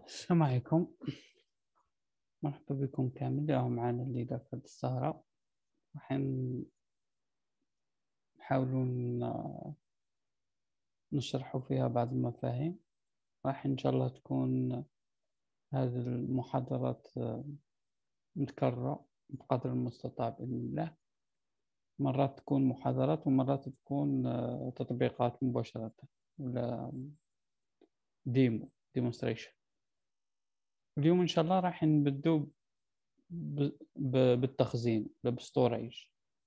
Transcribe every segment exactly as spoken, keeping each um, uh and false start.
السلام عليكم. مرحبا بكم كامل. اليوم معنا الليلة في هذه السهرة راح نحاولوا ن- نشرحوا فيها بعض المفاهيم. راح إن شاء الله تكون هذه المحاضرات آه، متكررة بقدر المستطاع بإذن الله. مرات تكون محاضرات ومرات تكون آه، تطبيقات مباشرة ولا ديمو ديمونستريشن. اليوم إن شاء الله راح نبدو ب- ب- بالتخزين ولا بالستوريج.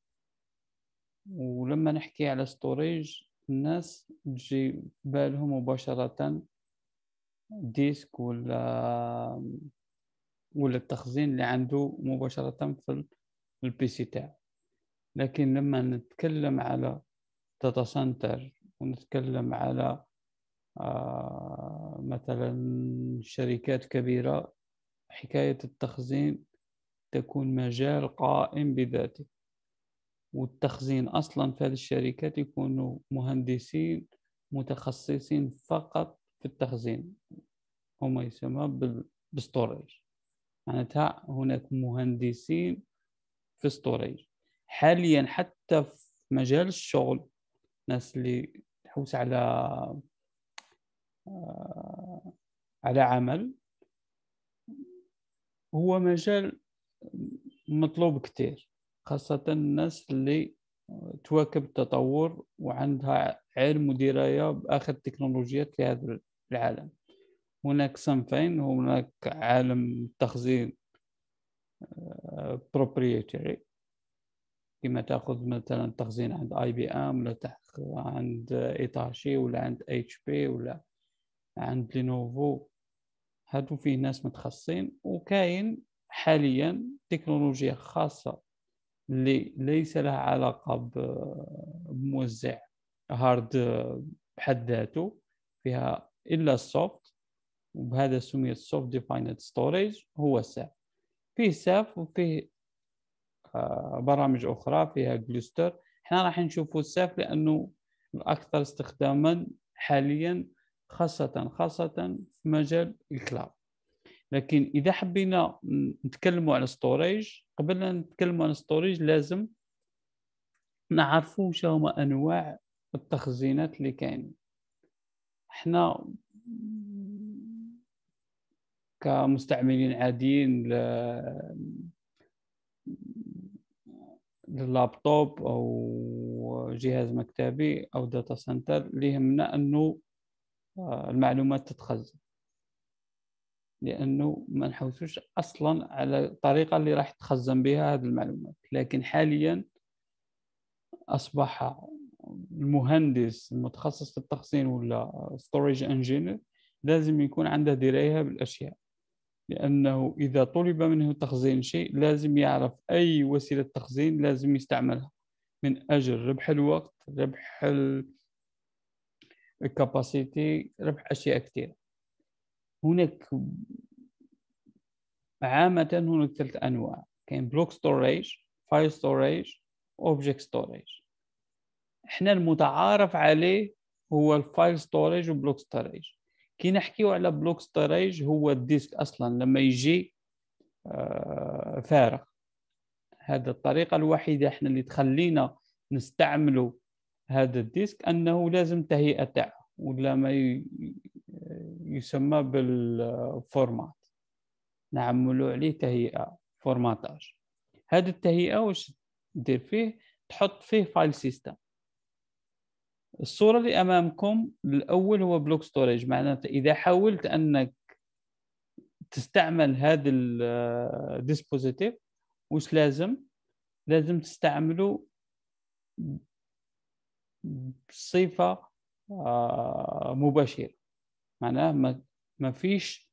ولما نحكي على ستوريج الناس تجي في بالهم مباشرة ديسك ولا ولا التخزين اللي عنده مباشرة في البي سي تاعو. لكن لما نتكلم على داتا سنتر ونتكلم على آه مثلا شركات كبيرة، حكاية التخزين تكون مجال قائم بذاته. والتخزين أصلا في هذه الشركات يكونوا مهندسين متخصصين فقط في التخزين، هم يسمى بالستوريج. معناتها هناك مهندسين في ستوريج حاليا. حتى في مجال الشغل ناس اللي تحوس على آه، على عمل، هو مجال مطلوب كتير، خاصة الناس اللي تواكب التطور وعندها علم ودراية بآخر التكنولوجيات في هذا العالم. هناك صنفين، هناك عالم التخزين proprietary، كما تأخذ مثلا تخزين عند اي بي ام ولا عند ايتاشي ولا عند اتش بي ولا عند لينوفو. هادو فيه ناس متخصصين. وكاين حاليا تكنولوجيا خاصة اللي ليس لها علاقة بموزع هارد بحد ذاته فيها إلا السوفت، وبهذا سميت سوفت ديفايند ستوريج. هو ساف، فيه ساف وفيه آه، برامج أخرى فيها جلوستر. احنا راح نشوفوا الساف لأنه الأكثر استخداما حاليا، خاصة خاصة في مجال الكلاود. لكن إذا حبينا نتكلموا على ستوريج، قبل أن نتكلموا عن ستوريج لازم نعرفوا شو هما أنواع التخزينات اللي كاين. احنا كمستعملين عاديين لللابتوب أو جهاز مكتبي أو داتا سنتر، اللي يهمنا أنه آه، المعلومات تتخزن، لأنه ما نحوسوش أصلا على الطريقة اللي راح تخزن بها هذه المعلومات. لكن حاليا أصبح المهندس المتخصص في التخزين ولا ستوريج انجينير لازم يكون عنده دراية بالأشياء، لأنه إذا طلب منه تخزين شيء لازم يعرف أي وسيلة تخزين لازم يستعملها من أجل ربح الوقت، ربح الكاباسيتي، ربح أشياء كثيرة. هناك عامة هناك ثلاث أنواع: كاين بلوك ستوريج، فايل ستوريج، اوبجكت ستوريج. احنا المتعارف عليه هو الفايل ستوريج وبلوك ستوريج. كي نحكيو على بلوك ستوريج هو الديسك اصلا لما يجي آه فارغ. هذا الطريقة الوحيدة احنا اللي تخلينا نستعملوا هذا الديسك انه لازم تهيئة تاعه ولا ما يسمى بالفورمات، نعملوا عليه تهيئة فورماتاج. هذه التهيئة واش دير فيه؟ تحط فيه فايل سيستم. الصورة اللي أمامكم الأول هو بلوك ستوريج. معناته إذا حاولت أنك تستعمل هذا الديسبوزيتيف وش لازم؟ لازم تستعمله بصفة آه، مباشرة. معناه ما ما فيش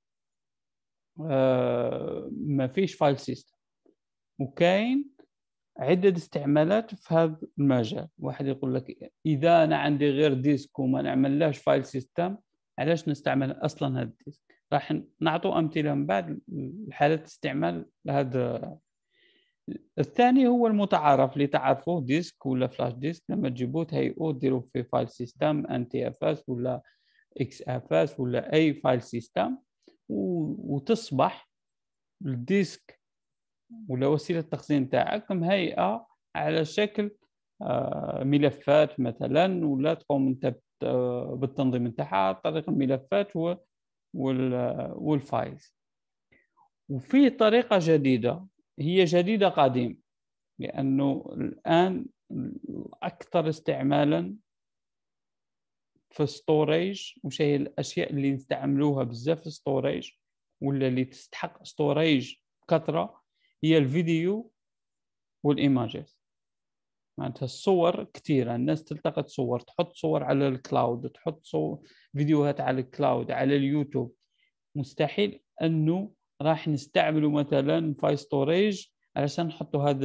آه، ما فيش فايل سيستم. وكاين عدة استعمالات في هذا المجال. واحد يقول لك إذا أنا عندي غير ديسك وما نعملهاش فايل سيستم، علاش نستعمل أصلا هذا الديسك؟ راح نعطوا أمثلة من بعد الحالات استعمال هذا. الثاني هو المتعارف اللي تعرفوه، ديسك ولا فلاش ديسك. لما تجيبوه تهيئوه ديروا في فايل سيستم ان تي اف اس ولا اكس اف اس ولا اي فايل سيستم، وتصبح الديسك ولا وسيلة التخزين تاعك مهيئة على شكل ملفات مثلا، ولا تقوم انت بالتنظيم نتاعها عن طريق الملفات والفايلز. وفي طريقة جديدة، هي جديدة قديم، لأنه الآن أكثر استعمالا في ستوريج، وش هي الأشياء اللي نستعملوها بزاف في ستوريج ولا اللي تستحق ستوريج بكثرة، هي الفيديو والإيماجات. معناتها الصور كثيرة، الناس تلتقط صور، تحط صور على الكلاود، تحط صور فيديوهات على الكلاود على اليوتيوب. مستحيل أنه راح نستعملوا مثلا فاي ستوريج علشان نحطوا هذا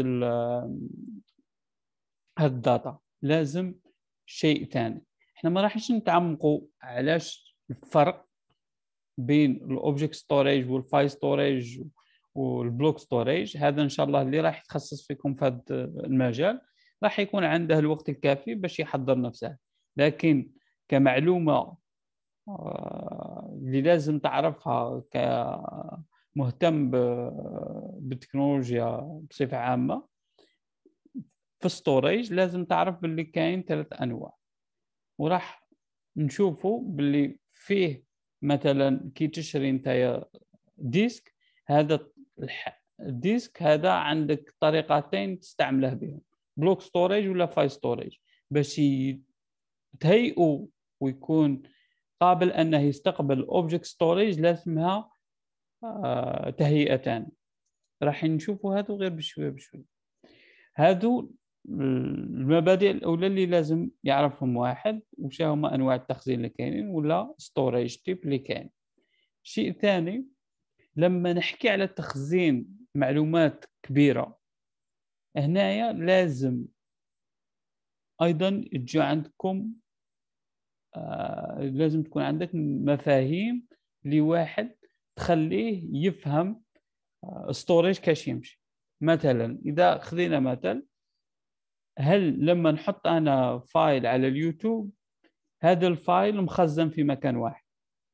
هذا الداتا، لازم شيء ثاني. احنا ما راحش نتعمقوا علاش الفرق بين الاوبجكت ستوريج والفايل ستوريج والبلوك ستوريج. هذا ان شاء الله اللي راح يتخصص فيكم في هذا المجال راح يكون عنده الوقت الكافي باش يحضر نفسه. لكن كمعلومه اللي لازم تعرفها كمهتم بالتكنولوجيا بصفه عامه، في ستوريج لازم تعرف باللي كاين ثلاث انواع، وراح نشوفوا باللي فيه مثلا كي تشري نتايا ديسك، هذا الديسك هذا عندك طريقتين تستعمله بهم، بلوك ستوريج ولا فايل ستوريج. باش تهيئوا ويكون قابل انه يستقبل اوبجكت ستوريج لازمها آه تهيئتان. راح نشوفوا هذا غير بشويه بشويه. هادو المبادئ الاولى اللي لازم يعرفهم واحد، وش هما انواع التخزين اللي كاينين ولا ستوريج تيب اللي كاين. شيء ثاني، لما نحكي على تخزين معلومات كبيره، هنايا لازم ايضا تجي عندكم آه لازم تكون عندك مفاهيم لواحد تخليه يفهم آه ستوريج كاش يمشي. مثلا اذا خذينا مثل، هل لما نحط أنا فايل على اليوتيوب هذا الفايل مخزن في مكان واحد؟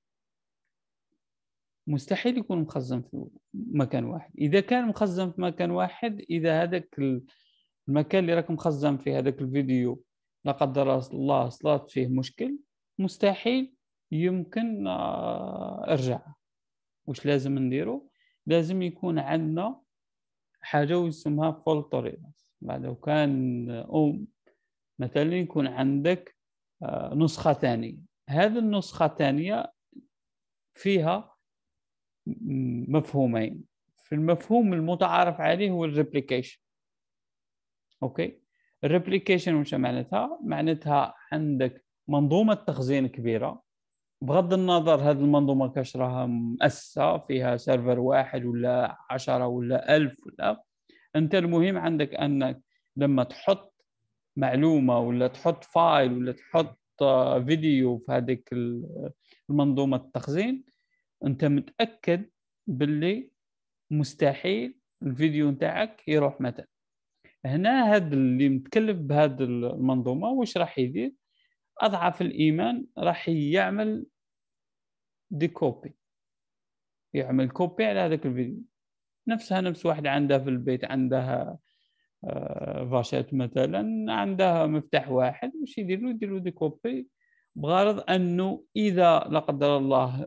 مستحيل يكون مخزن في مكان واحد. إذا كان مخزن في مكان واحد، إذا هذاك المكان اللي راك مخزن فيه هذاك الفيديو لا قدر الله صلات فيه مشكل، مستحيل يمكن أرجع. وش لازم نديرو؟ لازم يكون عندنا حاجة اسمها فولت توليرانس. بعد لو كان أم مثلا يكون عندك نسخة ثانية، هذه النسخة الثانية فيها مفهومين. في المفهوم المتعارف عليه هو الريبليكيشن. اوكي، الريبليكيشن وش معناتها؟ معناتها عندك منظومة تخزين كبيرة، بغض النظر هذه المنظومة كاش راها مؤسسة فيها سيرفر واحد ولا عشرة ولا ألف ولا، أنت المهم عندك أنك لما تحط معلومة ولا تحط فايل ولا تحط فيديو في هذيك المنظومة التخزين، أنت متأكد باللي مستحيل الفيديو نتاعك يروح مثلا. هنا هذا اللي متكلف بهذه المنظومة وش راح يدير؟ أضعف الإيمان راح يعمل دي كوبي، يعمل كوبي على هذاك الفيديو. نفسها نفس واحد عندها في البيت عندها فاشات مثلا، عندها مفتاح واحد، وش يدير له؟ يدير له دي كوبي بغرض انه اذا لا قدر الله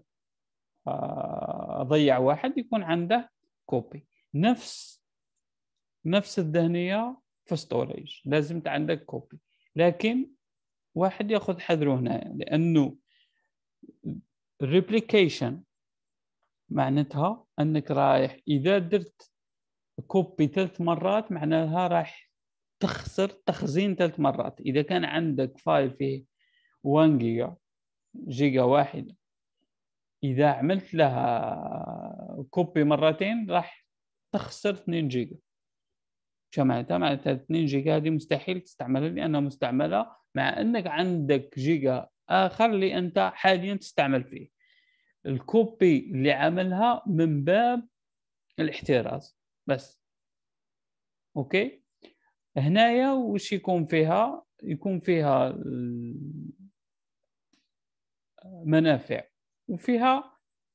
ضيع واحد يكون عنده كوبي. نفس نفس الذهنيه في ستوريج، لازم عندك كوبي، لكن واحد ياخذ حذره هنا، لانه الريبليكيشن معناتها انك رايح اذا درت كوبي ثلاث مرات معناها راح تخسر تخزين ثلاث مرات. إذا كان عندك فايل فيه واحد جيجا جيجا واحدة، إذا عملت لها كوبي مرتين راح تخسر اثنين جيجا. شو معناتها؟ معناتها اثنين جيجا هذه مستحيل تستعملها لأنها مستعملة، مع أنك عندك جيجا آخر اللي أنت حاليا تستعمل فيه. الكوبي اللي عملها من باب الاحتراز بس. أوكي، هنايا وش يكون فيها؟ يكون فيها منافع وفيها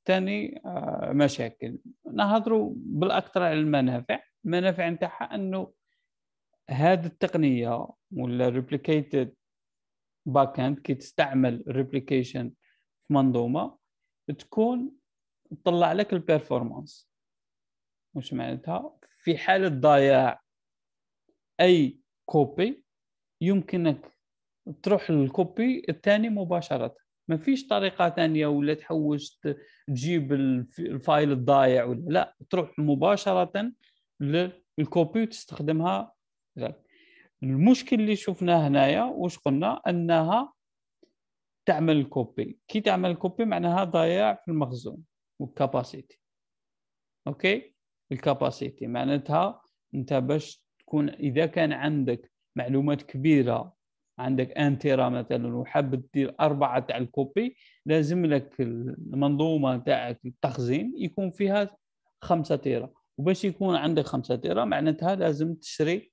ثاني مشاكل. نهضروا بالاكثر على المنافع. المنافع نتاعها انه هذه التقنيه ولا ريبليكيتد باك اند كي تستعمل ريبليكيشن في منظومه تكون تطلع لك البيرفورمانس. وش معناتها؟ في حاله ضياع اي كوبي يمكنك تروح للكوبي الثاني مباشره، ما فيش طريقه ثانيه ولا تحوس تجيب الفايل الضايع ولا لا، تروح مباشره للكوبي وتستخدمها. المشكل اللي شفناه هنايا وش قلنا؟ انها تعمل الكوبي. كي تعمل الكوبي معناها ضياع في المخزون والكاباسيتي. اوكي، الكاباسيتي معناتها انت باش تكون اذا كان عندك معلومات كبيره، عندك ان تيرا مثلا وحاب دير اربعه تاع الكوبي، لازم لك المنظومه تاعك التخزين يكون فيها خمسة تيرا. وباش يكون عندك خمسة تيرا معناتها لازم تشتري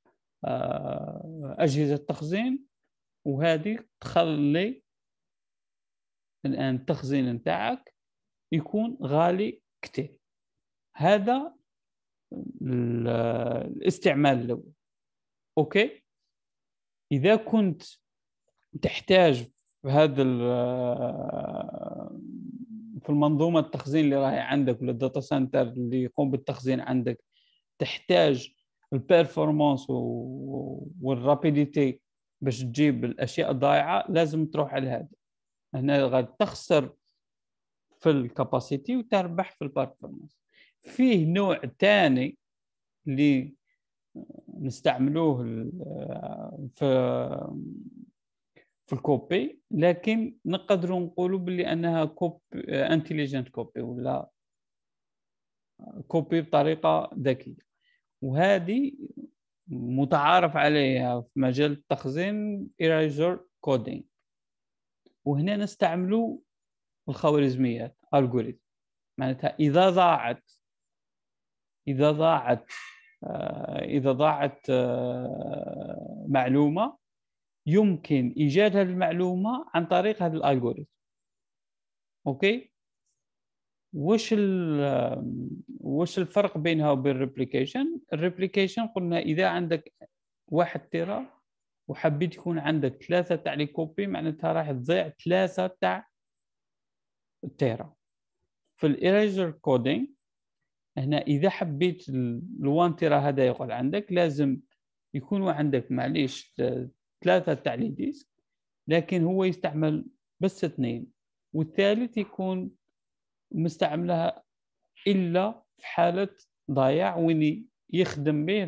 اجهزه تخزين، وهذه تخلي الان التخزين نتاعك يكون غالي كتير. هذا الاستعمال الاول. اوكي، اذا كنت تحتاج في هذا في المنظومه التخزين اللي راهي عندك ولا الداتا سنتر اللي يقوم بالتخزين عندك، تحتاج البيرفورمانس والرابيديتي باش تجيب الاشياء الضايعه، لازم تروح على هذا. هنا غادي تخسر في الكاباسيتي وتربح في البيرفورمانس. فيه نوع ثاني اللي نستعملوه في في الكوبي، لكن نقدروا نقولوا باللي انها كوبي انتليجنت كوبي ولا كوبي بطريقه ذكيه، وهذه متعارف عليها في مجال التخزين eraser coding. وهنا نستعملوا الخوارزميات algorithm. معناتها اذا ضاعت اذا ضاعت اذا ضاعت معلومه يمكن ايجاد هذه المعلومه عن طريق هذا الالغوريثم. اوكي، وش وش الفرق بينها وبين الريبليكيشن؟ الريبليكيشن قلنا اذا عندك واحد تيرا وحبيت يكون عندك ثلاثه تاع لي كوبي معناتها راح تضيع ثلاثه تاع التيرا. في الايريزر كودينج هنا اذا حبيت الوان تيرا هذا يقعد عندك، لازم يكونوا عندك معليش ثلاثه تاع لي ديسك، لكن هو يستعمل بس اثنين، والثالث يكون مستعملها الا في حاله ضياع وين يخدم به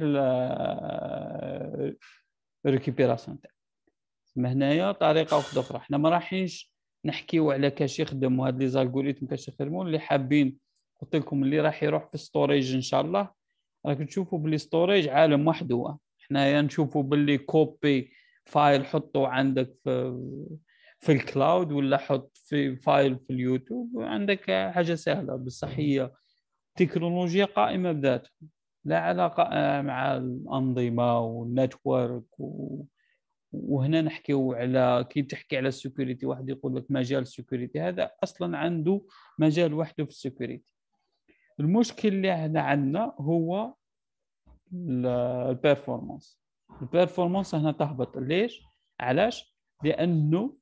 الريكيبيراسيون تاع. هنايا طريقه واحده اخرى. احنا ما راحينش نحكيو على كاش يخدموا هاد لي زالغوريثم كاش يخدموا. اللي حابين قلت لكم اللي راح يروح في ستوريج ان شاء الله راك تشوفوا باللي ستوريج عالم وحده. احنا نشوفوا باللي كوبي فايل حطه عندك في في الكلاود ولا حط في فايل في اليوتيوب، عندك حاجه سهله. بصح هي تكنولوجيا قائمه بذاتها، لا علاقه مع الانظمه والنتورك و... وهنا نحكيو على كي تحكي على السيكوريتي، واحد يقول لك مجال السيكوريتي هذا اصلا عنده مجال وحده في السيكوريتي. المشكل اللي هنا عندنا هو البيرفورمانس. البيرفورمانس هنا تهبط. ليش؟ علاش؟ لانه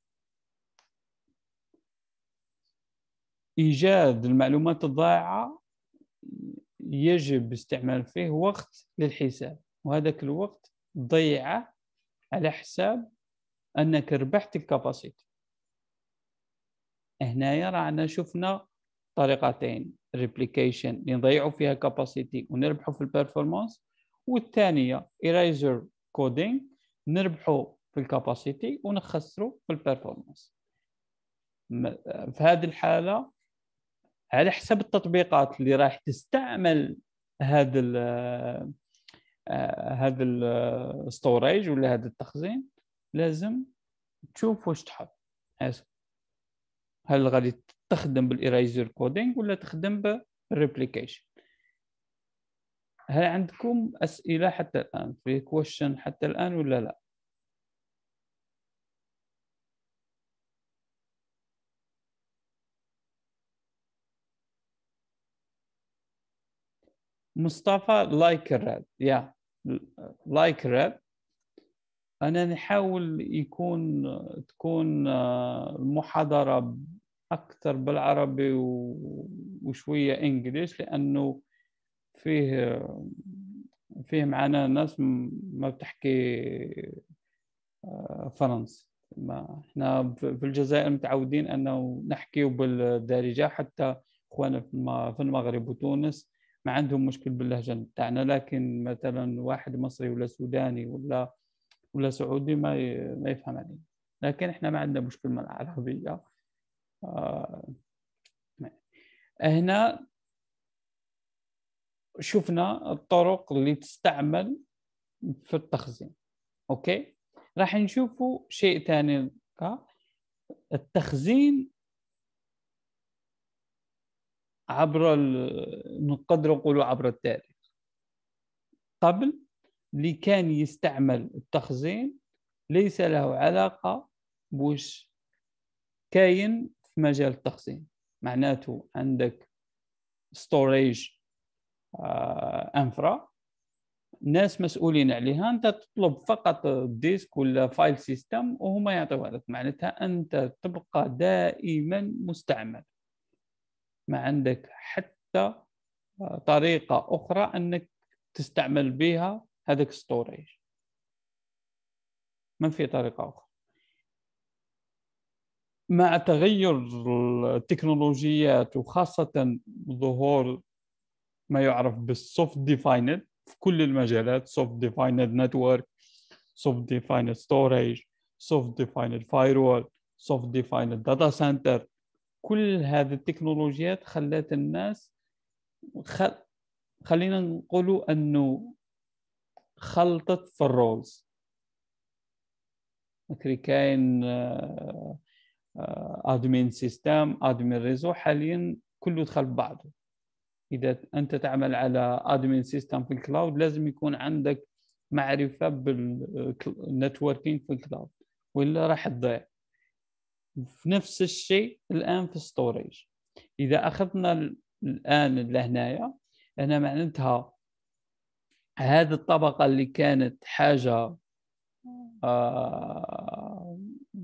ايجاد المعلومات الضائعه يجب استعمال فيه وقت للحساب، وهذاك الوقت ضيعه على حساب انك ربحت الكاباسيتي. هنايا رانا شفنا طريقتين: ريبليكيشن اللي نضيعوا فيها كاباسيتي ونربحوا في البيرفورمانس، والثانيه ايريزر كودينج نربحوا في الكاباسيتي ونخسروا في البيرفورمانس. في هذه الحاله على حسب التطبيقات اللي راح تستعمل هذا ال هذا الستوريج ولا هذا التخزين، لازم تشوف واش تحب. هل غادي تخدم بالايريزر كودينج ولا تخدم بالريبليكيشن؟ هل عندكم اسئله حتى الان؟ في كويشن حتى الان ولا لا؟ مصطفى لايك الراب يا لايك راب. أنا نحاول يكون تكون المحاضرة أكثر بالعربي وشوية إنجليش، لأنه فيه فيه معنا ناس ما بتحكي فرنسي. ما احنا في الجزائر متعودين أنه نحكي بالدارجة، حتى إخوانا في المغرب وتونس ما عندهم مشكل باللهجة بتاعنا، لكن مثلا واحد مصري ولا سوداني ولا ولا سعودي ما ما يفهم علينا. لكن احنا ما عندنا مشكل مع العربية. آه هنا شفنا الطرق اللي تستعمل في التخزين. اوكي، راح نشوفوا شيء ثاني، التخزين عبر نقدر نقول عبر التاريخ. قبل اللي كان يستعمل التخزين ليس له علاقة بوش كاين في مجال التخزين. معناته عندك ستوريج انفرا، ناس مسؤولين عليها، انت تطلب فقط ديسك ولا فايل سيستم وهم يعطوها لك. معناتها انت تبقى دائما مستعمل، ما عندك حتى طريقة أخرى أنك تستعمل بها هذاك ستوريج، ما في طريقة أخرى. مع تغير التكنولوجيات وخاصة ظهور ما يعرف بالسوفت ديفايند في كل المجالات، سوفت ديفايند نتورك، سوفت ديفايند ستوريج، سوفت ديفايند فايروول، سوفت ديفايند داتا سنتر، كل هذه التكنولوجيات خلت الناس خل... خلينا نقولوا انه خلطت في الرولز. كاين ادمين سيستم، ادمين ريزو، حاليا كله دخل ببعضه. اذا انت تعمل على ادمين سيستم في الكلاود لازم يكون عندك معرفه بالنتوركينج في الكلاود، ولا راح تضيع. في نفس الشيء الان في ستوريج. اذا اخذنا الان لهنايا، هنا معناتها هذه الطبقه اللي كانت حاجه آه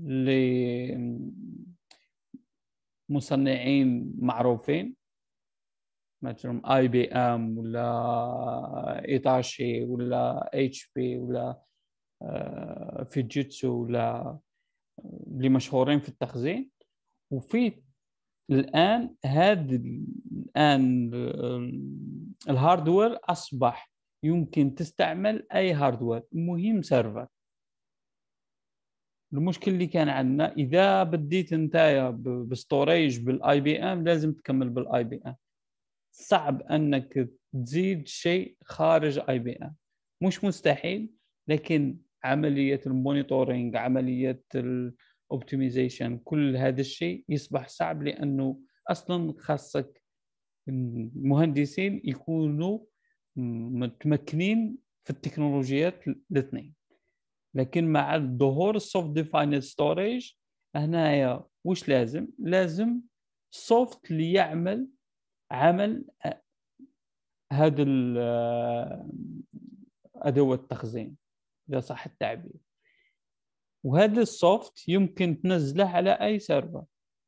لمصنعين معروفين مثلا اي بي ام ولا ايتاشي ولا اتش بي ولا آه فيجيتسو ولا اللي مشهورين في التخزين. وفي الان هذا الان الهاردوير اصبح يمكن تستعمل اي هاردوير، المهم سيرفر. المشكل اللي كان عندنا اذا بديت نتايا بستوريج بالاي بي ام لازم تكمل بالاي بي ام، صعب انك تزيد شيء خارج اي بي ام. مش مستحيل، لكن عمليه المونيتورنج، عمليه الاوبتمايزيشن، كل هذا الشيء يصبح صعب، لانه اصلا خاصك المهندسين يكونوا متمكنين في التكنولوجيات الاثنين. لكن مع ظهور السوفت ديفايند ستوريج هنايا وش لازم؟ لازم سوفت اللي يعمل عمل هذا أدوة التخزين إذا صح التعبير. وهذا السوفت يمكن تنزله على أي سيرفر.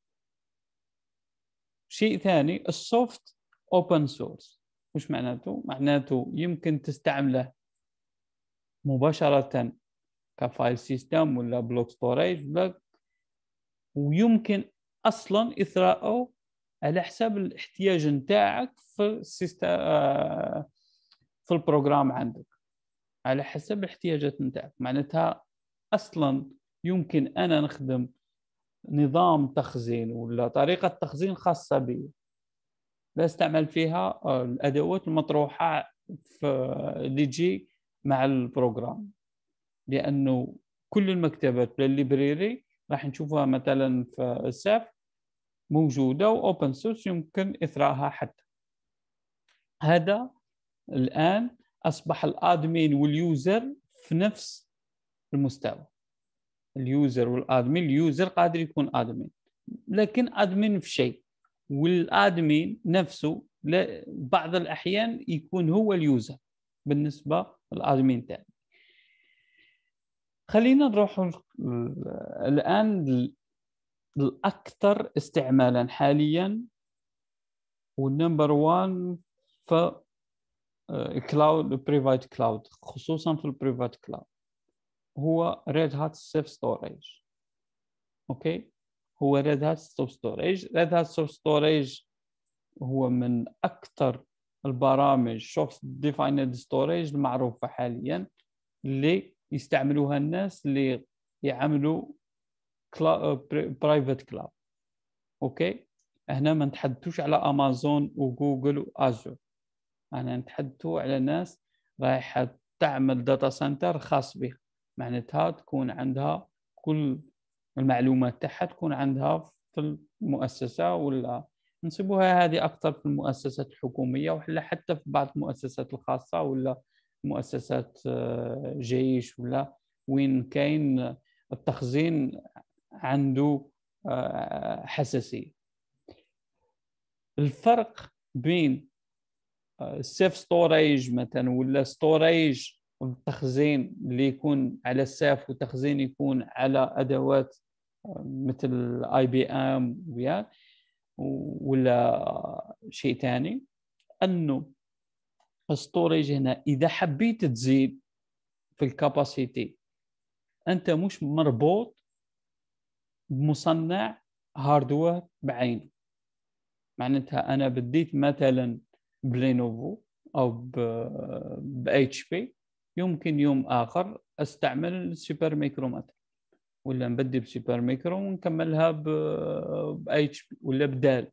شيء ثاني، السوفت اوبن سورس. وش معناته؟ معناته يمكن تستعمله مباشرة كفايل سيستم ولا بلوك ستوريج، ويمكن اصلا اثراءه على حساب الاحتياج نتاعك في السيستم في البروجرام عندك، على حسب الاحتياجات نتاعك. معناتها اصلا يمكن انا نخدم نظام تخزين ولا طريقه تخزين خاصه بي، لا استعمل فيها الادوات المطروحه في اللي تجي مع البروجرام، لانه كل المكتبات للليبريري راح نشوفها مثلا في الساف موجوده واوبن سورس يمكن اثراءها. حتى هذا الان اصبح الادمين واليوزر في نفس المستوى. اليوزر والادمين، اليوزر قادر يكون ادمين، لكن ادمين في شيء، والادمين نفسه لا بعض الأحيان يكون هو اليوزر بالنسبة للأدمين تاعي. خلينا نروح الآن الأكثر استعمالا حاليا والنمبر وان في كلاود بريفات كلاود، خصوصا في البريفات كلاود، هو ريد هات سيلف ستوريج. اوكي، هو ريد هات سيلف ستوريج. ريد هات سيلف ستوريج هو من اكثر البرامج سوفت ديفايند ستوريج المعروفه حاليا، اللي يستعملوها الناس اللي يعملوا برايفت كلاود. اوكي، هنا ما نتحدثوش على امازون وجوجل وازور، انا نتحدثوا على ناس رايحه تعمل داتا سنتر خاص بها، معناتها تكون عندها كل المعلومات تاعها تكون عندها في المؤسسه، ولا نسيبوها هذه اكثر في المؤسسات الحكوميه، ولا حتى في بعض المؤسسات الخاصه، ولا مؤسسات جيش، ولا وين كاين التخزين عنده حساسيه. الفرق بين السيف ستوريج مثلا ولا ستوريج التخزين اللي يكون على السيف وتخزين يكون على ادوات مثل اي بي ام ويا ولا شيء ثاني، انه الستوريج هنا اذا حبيت تزيد في الكاباسيتي انت مش مربوط بمصنع هاردوير بعينه. معناتها انا بديت مثلا بلينوفو او ب اتش بي، يمكن يوم اخر استعمل السوبر ميكرو مثلا، ولا نبدي بسوبر ميكرو ونكملها ب اتش بي ولا بدال،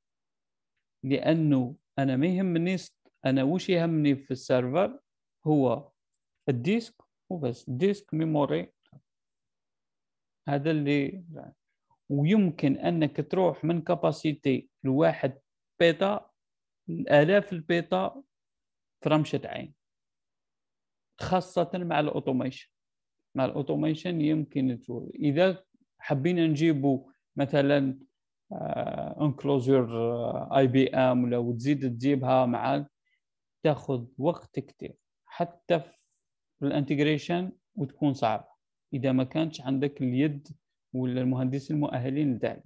لانه انا ما يهمني. انا وش يهمني في السيرفر هو الديسك وبس، ديسك ميموري، هذا اللي. ويمكن انك تروح من كاباسيتي لواحد بيتا الالاف البيتا في رمشة عين، خاصة مع الاوتوميشن. مع الاوتوميشن يمكن تقول اذا حبينا نجيبوا مثلا انكلوجر اي بي ام ولا وتزيد تجيبها مع، تاخذ وقت كتير حتى في الانتجريشن، وتكون صعبة اذا ما كانش عندك اليد ولا المهندسين المؤهلين لذلك.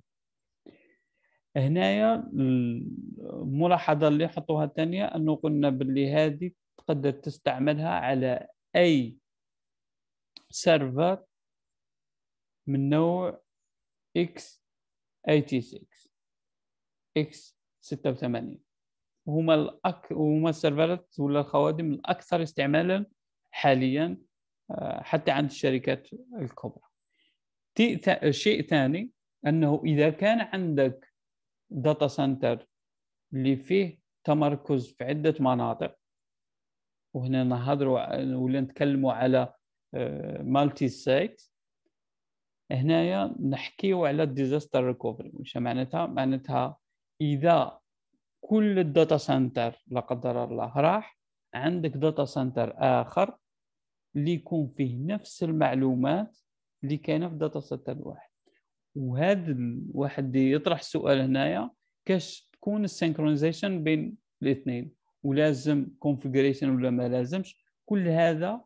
هنايا الملاحظة اللي حطوها الثانية انه قلنا باللي هذه تقدر تستعملها على اي سيرفر من نوع إكس ثمانية وثمانين إكس ستة وثمانين، هما الأك... هما السيرفرات ولا الخوادم الأكثر استعمالا حاليا حتى عند الشركات الكبرى. شيء ثاني أنه إذا كان عندك داتا سنتر اللي فيه تمركز في عدة مناطق، وهنا نهضروا ولا نتكلموا على مالتي سايت، هنايا نحكيو على الديزاستر ريكوفري. وش معناتها؟ معناتها إذا كل الداتا سنتر لا قدر الله راح، عندك داتا سنتر آخر اللي يكون فيه نفس المعلومات اللي كاينه في داتا سنتر واحد. وهذا الواحد يطرح السؤال هنايا، كاش تكون السينكرونايزيشن بين الاثنين، ولازم كونفيجريشن ولا ما لازمش؟ كل هذا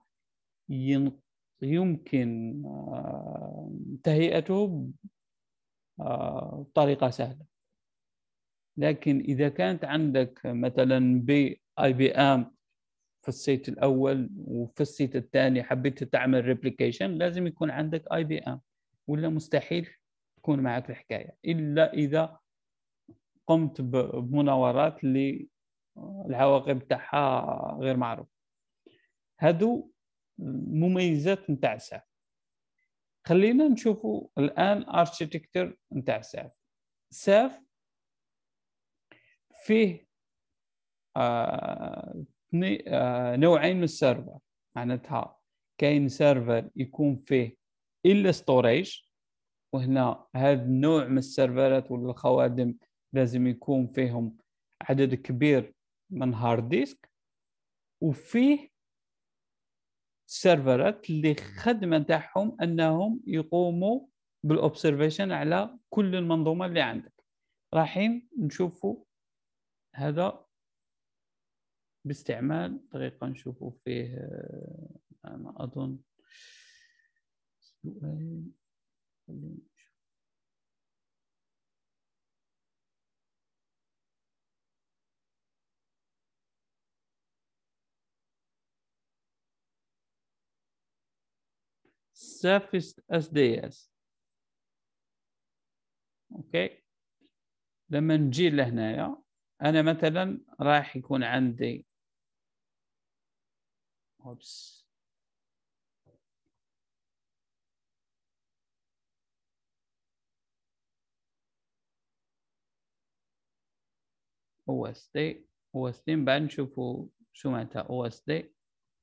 يمكن تهيئته بطريقة سهلة. لكن إذا كانت عندك مثلا بي اي بي ام في السيت الأول وفي السيت الثاني حبيت تعمل ريبليكيشن، لازم يكون عندك اي بي ام، ولا مستحيل تكون معك الحكاية إلا إذا قمت بمناورات اللي العواقب تاعها غير معروف. هادو مميزات نتاع ساف. خلينا نشوفوا الآن اركيتكتشر نتاع ساف. ساف فيه آه آه نوعين من السيرفر. معناتها كاين سيرفر يكون فيه إلا ستوريج، وهنا هذا النوع من السيرفرات ولا الخوادم لازم يكون فيهم عدد كبير من هارد ديسك. وفيه السيرفرات اللي خدمة تاعهم أنهم يقوموا بالأوبسرفيشن على كل المنظومة اللي عندك. رايحين نشوفوا هذا باستعمال طريقة نشوفوا فيه أنا أظن سؤال Surface إس دي إس. اوكي، لما نجي لهنايا انا مثلا راح يكون عندي اوبس او اس دي او اس دي بعد نشوفوا شو معناتها او اس دي.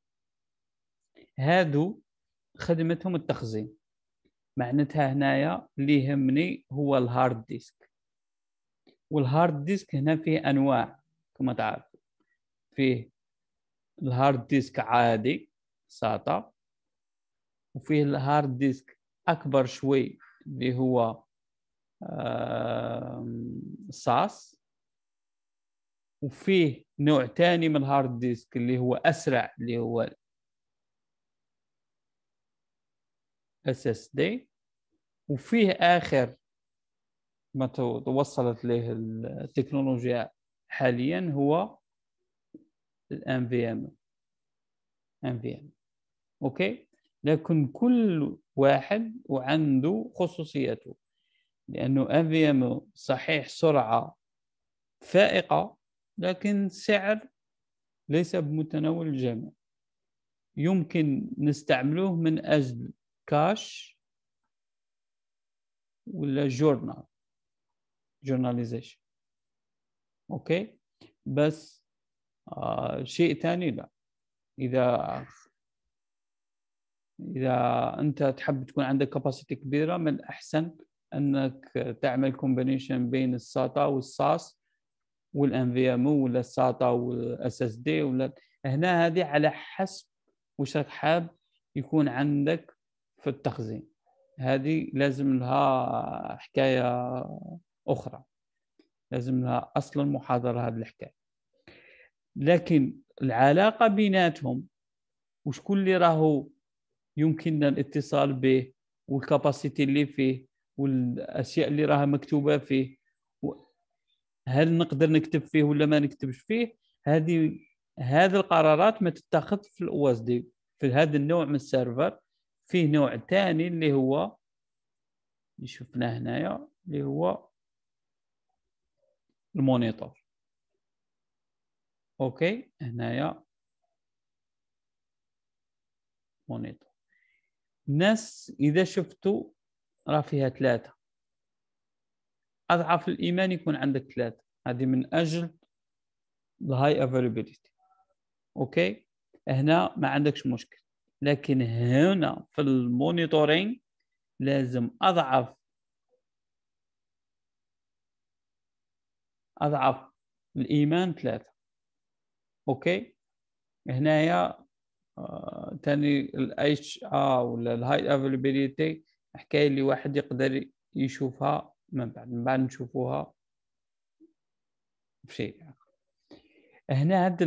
هادو خدمتهم التخزين، معناتها هنايا اللي يهمني هو الهارد ديسك. والهارد ديسك هنا فيه انواع كما تعرف، فيه الهارد ديسك عادي ساتا، وفيه الهارد ديسك اكبر شوي اللي هو ساس، وفيه نوع تاني من الهارد ديسك اللي هو اسرع اللي هو اس اس دي، وفيه اخر ما توصلت له التكنولوجيا حاليا هو الام في ام ام في ام. اوكي، لكن كل واحد وعنده خصوصيته، لانه ام في ام صحيح سرعه فائقه لكن سعر ليس بمتناول الجميع. يمكن نستعملوه من اجل كاش ولا جورنال جورناليزيشن. اوكي، بس آه شيء ثاني لا. اذا اذا انت تحب تكون عندك كاباسيتي كبيره، من الاحسن انك تعمل كومبينيشن بين الساتا والساس والان في ام ولا الساتا والاس اس دي ولا هنا. هذه على حسب وش راك حاب يكون عندك في التخزين. هذه لازم لها حكايه اخرى، لازم لها اصلا محاضره هذه الحكايه. لكن العلاقه بيناتهم وشكون اللي راهو يمكننا الاتصال به والكاباسيتي اللي فيه والاشياء اللي راها مكتوبه فيه، هل نقدر نكتب فيه ولا ما نكتبش فيه. هذه هذه القرارات ما تتخذ في الاو اس دي. في هذا النوع من السيرفر فيه نوع ثاني اللي هو اللي شفناه هنايا اللي هو المونيتور. اوكي، هنايا مونيتور. الناس اذا شفتوا راه فيها ثلاثه، اضعف الايمان يكون عندك ثلاثه. هذه من اجل الهاي افيلابيلتي. اوكي، هنا ما عندكش مشكل، لكن هنا في المونيتورينج لازم اضعف اضعف الايمان ثلاثه. اوكي، هنايا آه تاني الاتش ار ولا الهاي افيلابيلتي حكايه اللي واحد يقدر يشوفها من بعد من بعد نشوفوها في شيء. هنا هذا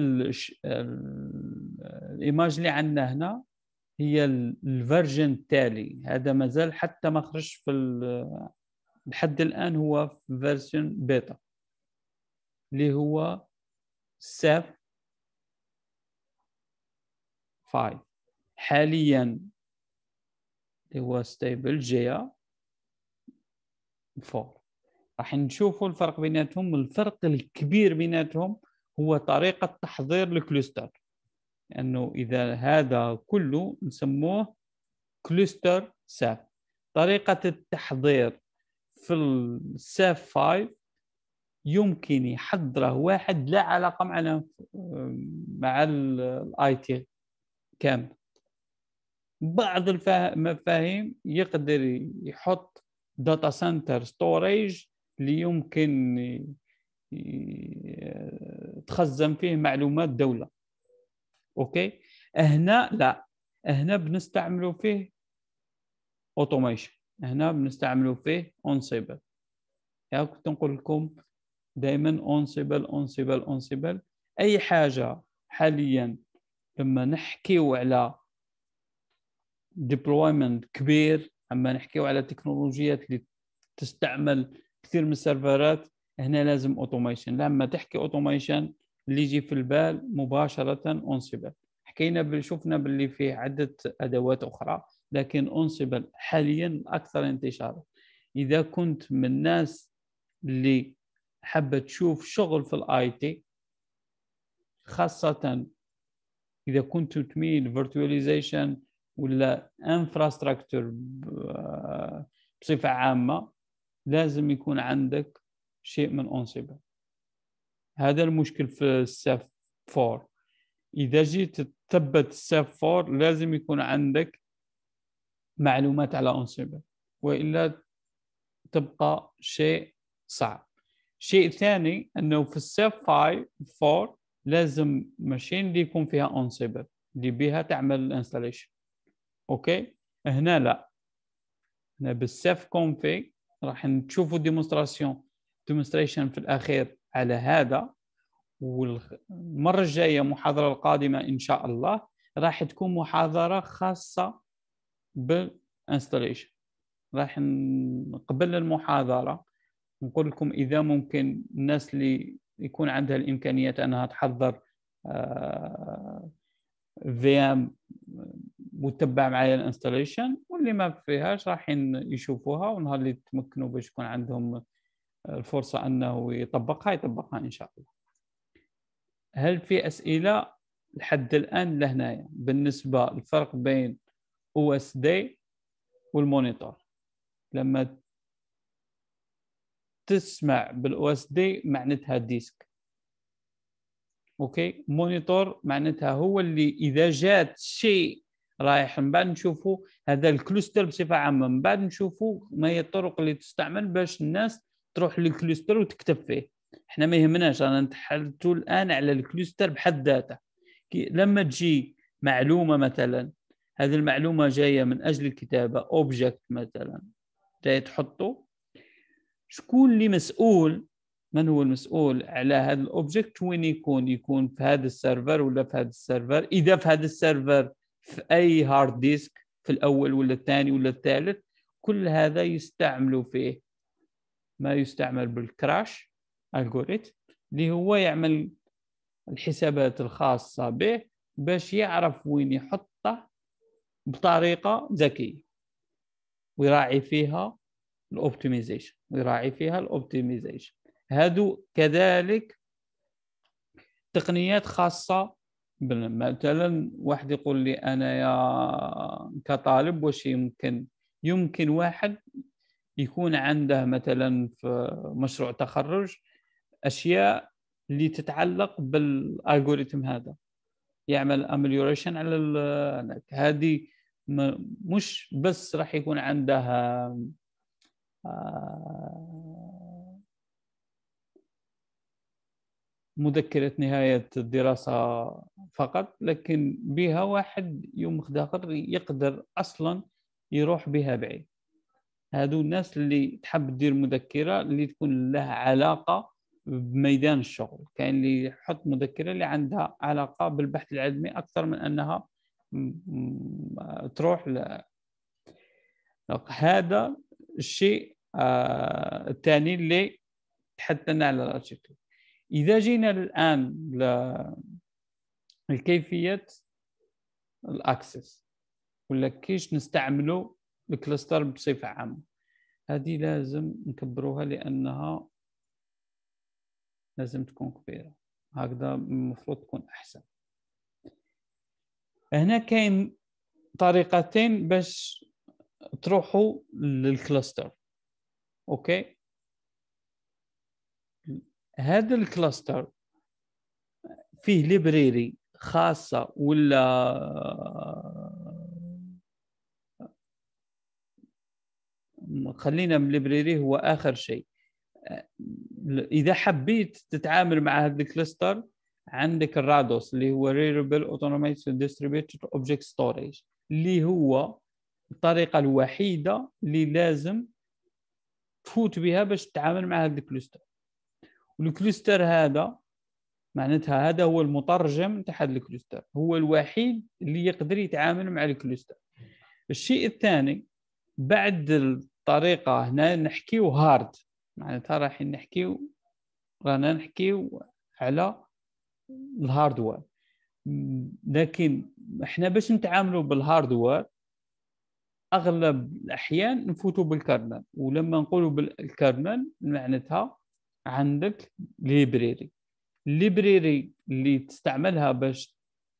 الايماج اللي عندنا هنا هي الفيرجن التالي. هذا مازال حتى ما خرجش في لحد الان، هو في فيرجن بيتا اللي هو ساف خمسة حاليا اللي هو ستيبل جيا أربعة. راح نشوفوا الفرق بيناتهم. الفرق الكبير بيناتهم هو طريقة تحضير الكلوستر، لأنه إذا هذا كله نسموه كلوستر ساف. طريقة التحضير في الساف خمسة يمكن يحضره واحد لا علاقة معنا مع الاي تي كامل. بعض المفاهيم يقدر يحط داتا سنتر ستوريج اللي يمكن تخزن فيه معلومات دولة. اوكي، هنا لا، هنا بنستعملوا فيه اوتوميشن، هنا بنستعملوا فيه اونسيبل. يعني كنت نقول لكم دائما اونسيبل اونسيبل اونسيبل. اي حاجه حاليا لما نحكيو على deployment كبير، اما نحكيو على تكنولوجيات اللي تستعمل كثير من السيرفرات، هنا لازم اوتوميشن. لما تحكي اوتوميشن اللي يجي في البال مباشره انسيبل. حكينا شفنا باللي فيه عده ادوات اخرى، لكن انسيبل حاليا اكثر انتشارا. اذا كنت من الناس اللي حابه تشوف شغل في الاي تي، خاصه اذا كنت تميل فيرتواليزيشن ولا انفراستراكشر بصفه عامه، لازم يكون عندك شيء من انسيبل. هذا المشكل في الساف فور. اذا جيت تثبت الساف فور لازم يكون عندك معلومات على انسيبل، والا تبقى شيء صعب. شيء ثاني انه في الساف فور لازم ماشين اللي يكون فيها انسيبل اللي بها تعمل الانستاليشن. اوكي، هنا لا، هنا بالساف كونفيج راح نشوفوا ديمونستراسيون ديمونستريشن في الاخير على هذا. والمره الجايه المحاضره القادمه ان شاء الله راح تكون محاضره خاصه بالانستاليشن. راح قبل المحاضره نقول لكم اذا ممكن الناس اللي يكون عندها الامكانيات انها تحضر في ام وتتبع معايا الانستاليشن، واللي ما فيهاش راح يشوفوها، ونهار اللي يتمكنوا باش يكون عندهم الفرصه انه يطبقها يطبقها ان شاء الله. هل في اسئله لحد الان لهنايا بالنسبه للفرق بين او اس دي والمونيتور؟ لما تسمع بالاو اس دي معناتها ديسك، اوكي. مونيتور معناتها هو اللي اذا جات شيء رايح من بعد نشوفوا هذا الكلوستر بصفه عامه، من بعد نشوفوا ما هي الطرق اللي تستعمل باش الناس تروح للكلوستر وتكتب فيه. احنا ما يهمناش، انا نتحدث الان على الكلوستر بحد ذاته. لما تجي معلومه مثلا، هذه المعلومه جايه من اجل الكتابه اوبجكت مثلا، جاي تحطه، شكون اللي مسؤول؟ من هو المسؤول على هذا الاوبجكت؟ وين يكون؟ يكون في هذا السيرفر ولا في هذا السيرفر؟ اذا في هذا السيرفر في اي هارد ديسك، في الاول ولا الثاني ولا الثالث؟ كل هذا يستعملوا فيه ما يستعمل بالكراش الجوريثم، اللي هو يعمل الحسابات الخاصه به باش يعرف وين يحطه بطريقه ذكيه، ويراعي فيها الاوبتمايزيشن ويراعي فيها الاوبتمايزيشن. هادو كذلك تقنيات خاصه. مثلا واحد يقول لي انا يا كطالب واش يمكن يمكن واحد يكون عنده مثلا في مشروع تخرج اشياء اللي تتعلق بالالغوريثم هذا، يعمل امليوريشن على هذه. مش بس راح يكون عندها مذكرة نهاية الدراسة فقط، لكن بها واحد يوم آخر يقدر أصلا يروح بها بعيد. هادو الناس اللي تحب تدير مذكرة اللي تكون لها علاقة بميدان الشغل. كاين اللي يحط مذكرة اللي عندها علاقة بالبحث العلمي أكثر من أنها تروح ل... هذا الشيء الثاني اللي تحدثنا على الاركتيكتور. إذا جينا الآن لكيفية الأكسس ولا كيش نستعملوا الكلاستر بصفة عامة، هذه لازم نكبروها لأنها لازم تكون كبيرة، هكذا المفروض تكون أحسن. هنا كاين طريقتين باش تروحوا للكلاستر. أوكي، هذا الكلاستر فيه ليبريري خاصة ولا خلينا من ليبريري هو آخر شيء. إذا حبيت تتعامل مع هذا الكلاستر عندك الرادوس اللي هو Reliable Automated Distributed Object Storage، اللي هو الطريقة الوحيدة اللي لازم تفوت بها باش تتعامل مع هذا الكلاستر. والكلاستر هذا معناتها هذا هو المترجم تاع هذا الكلوستر، هو الوحيد اللي يقدر يتعامل مع الكلوستر. الشيء الثاني بعد الطريقه هنا نحكيو هارد، معناتها راح نحكيو رانا نحكيو على الهاردوير. لكن احنا باش نتعاملوا بالهاردوير اغلب الاحيان نفوتوا بالكرنل، ولما نقولوا بالكرنل معناتها عندك ليبراري. الليبراري اللي تستعملها باش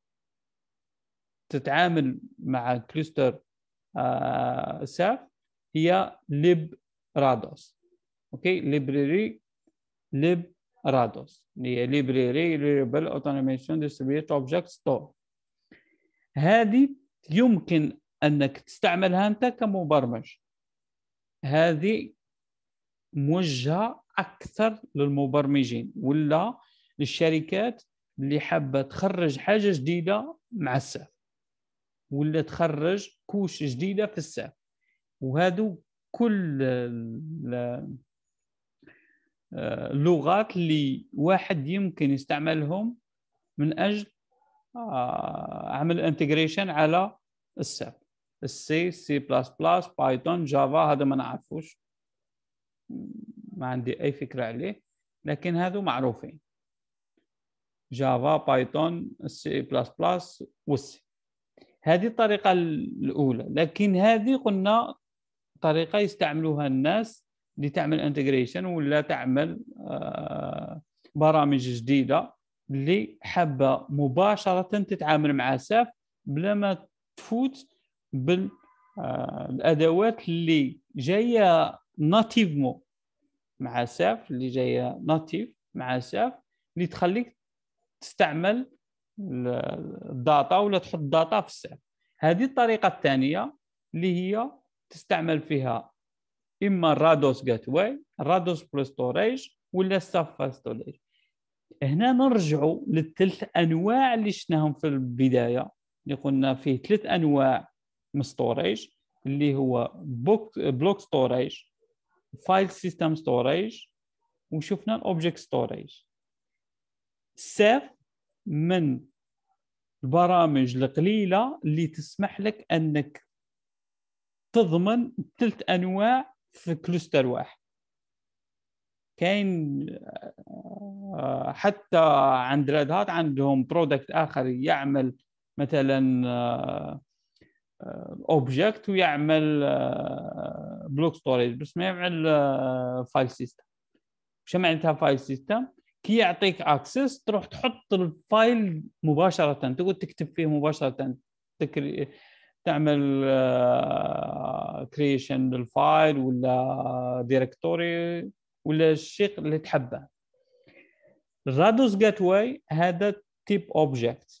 تتعامل مع كلوستر آه ساف هي ليب رادوس. اوكي، ليبراري ليب رادوس هي ليبراري ريبل اوتوميشن ديستريبيوتد اوبجكت ستور. هذه يمكن انك تستعملها انت كمبرمج، هذه موجهه اكثر للمبرمجين ولا للشركات اللي حابه تخرج حاجه جديده مع الساف ولا تخرج كوش جديده في الساف. وهذو كل اللغات اللي واحد يمكن يستعملهم من اجل عمل انتجريشن على الساف. السي، سي بلس بلس، بايثون، جافا هذا ما نعرفوش، ما عندي اي فكره عليه، لكن هذو معروفين: جافا، بايثون، السي بلس بلس والسي. هذه الطريقه الاولى. لكن هذه قلنا طريقه يستعملوها الناس لتعمل انتجريشن ولا تعمل برامج جديده اللي حابه مباشره تتعامل مع ساف بلا ما تفوت بالادوات اللي جايه ناتيف مو مع ساف، اللي جايه ناتيف مع ساف اللي تخليك تستعمل الداتا ولا تحط داتا في الساف. هذه الطريقه الثانيه اللي هي تستعمل فيها اما الرادوس جيت واي، الرادوس بلس ستوريج ولا الساف ستوريج. هنا نرجعوا للثلاث انواع اللي شفناهم في البدايه، اللي قلنا فيه ثلاث انواع من ستوريج اللي هو بلوك ستوريج، فايل سيستم ستوريج، وشفنا الاوبجكت ستوريج. الساف من البرامج القليله اللي تسمح لك انك تضمن ثلاث انواع في كلوستر واحد. كاين حتى عند ريد هات عندهم برودكت اخر يعمل مثلا اوبجكت ويعمل بلوك ستوريج بس ما يعمل فايل سيستم. وش معناتها فايل سيستم؟ كي يعطيك اكسس تروح تحط الفايل مباشره، تقدر تكتب فيه مباشره، تكري... تعمل كرييشن للفايل ولا ديركتوري ولا الشيء اللي تحبه. الرادوس جيت واي هذا تيب اوبجكت.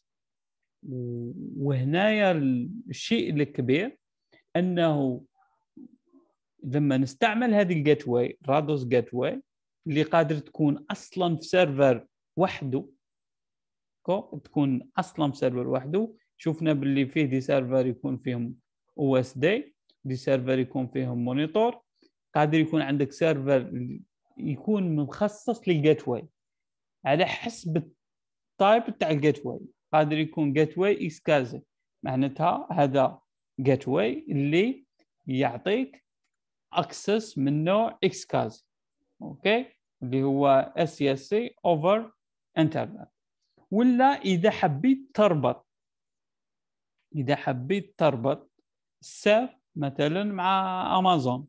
وهنايا الشيء الكبير انه لما نستعمل هذه الجيت واي رادوس جيت واي اللي قادر تكون اصلا في سيرفر وحده، تكون اصلا في سيرفر وحده. شفنا باللي فيه دي سيرفر يكون فيهم او اس دي، دي سيرفر يكون فيهم مونيتور، قادر يكون عندك سيرفر يكون مخصص للجيت واي على حسب التايب تاع الجيت واي. قادر يكون جيت واي اكس كازي، معناتها هذا جيت واي اللي يعطيك اكسس من نوع اكس كازي، اوكي، اللي هو اس سي اس سي اوفر انترنت. ولا اذا حبيت تربط اذا حبيت تربط الساف مثلا مع امازون،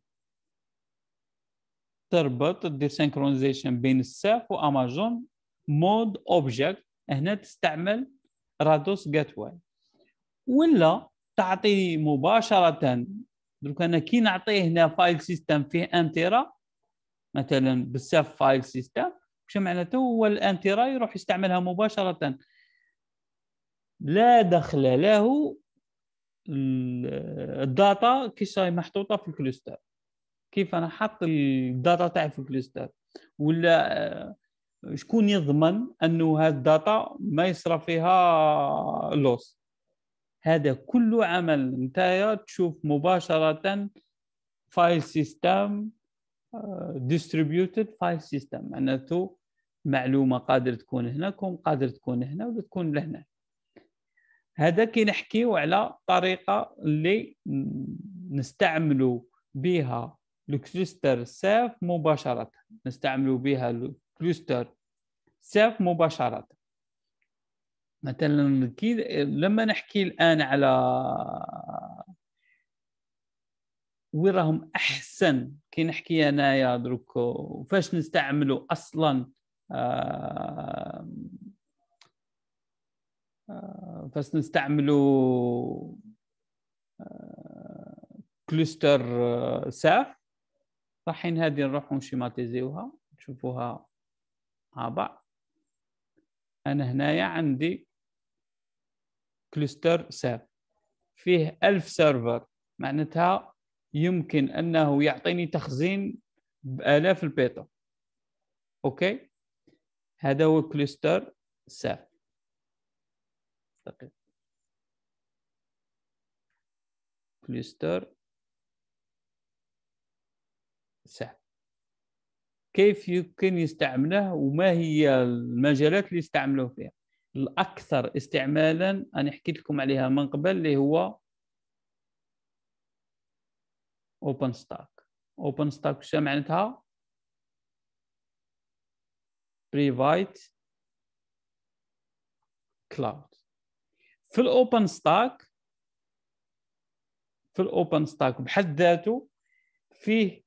تربط دير سينكرونايزيشن بين الساف وامازون مود اوبجكت، هنا تستعمل رادوس جيت واي. ولا تعطي مباشره، دوك انا كي نعطيه هنا فايل سيستم فيه انتيرا مثلا بالساف فايل سيستم، واش معناته؟ هو الانتيرا يروح يستعملها مباشره، لا دخل له الداتا كيش راهي محطوطه في الكلوستر، كيف انا حاط الداتا تاعي في الكلوستر، ولا شكون يضمن انه هذه الداتا ما يصرى فيها لوس. هذا كله عمل نتايا تشوف مباشره فايل سيستم ديستريبيوتد فايل سيستم، معناته معلومه قادر تكون هناكم، قادر تكون هنا ولا تكون لهنا. هذا كي نحكيو على طريقه اللي نستعملوا بها الكلستر ساف مباشره، نستعملوا بها الكلستر ساف مباشره. مثلا كي لما نحكي الان على وين راهم احسن، كي نحكي انايا درك فاش نستعملوا اصلا آه آه فاش نستعملوا آه كلستر آه ساف، راحين هذه نروحوا نشيماتيزيوها نشوفوها مع بعض. انا هنايا عندي كلستر ساف فيه ألف سيرفر، معناتها يمكن انه يعطيني تخزين بآلاف البيتا. اوكي، هذا هو كلستر ساف. دقيقة. كلستر ساف كيف يمكن يستعمله وما هي المجالات اللي يستعملوه فيها؟ الأكثر استعمالا أنا حكيت لكم عليها من قبل اللي هو اوبن ستاك. اوبن ستاك شو معناتها؟ برايفت كلاود. في الاوبن ستاك في الاوبن ستاك بحد ذاته فيه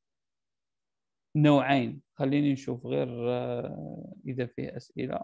نوعين. خليني نشوف غير اذا فيه اسئله.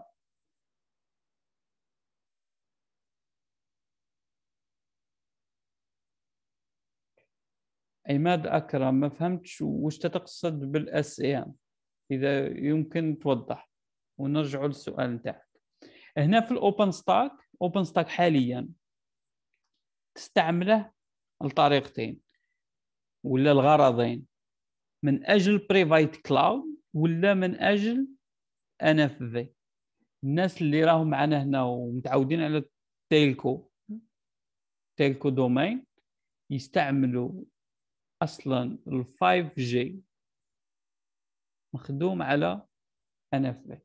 عماد اكرم، ما فهمتش وش تقصد بالاس ام، اذا يمكن توضح ونرجع للسؤال نتاعك. هنا في الاوبن ستاك، اوبن ستاك حاليا تستعمله لطريقتين ولا الغرضين، من اجل برايفت كلاود ولا من اجل ان اف في. الناس اللي راهم معنا هنا ومتعودين على التيلكو تيلكو دومين يستعملوا اصلا ال فايف جي مخدوم على ان اف في.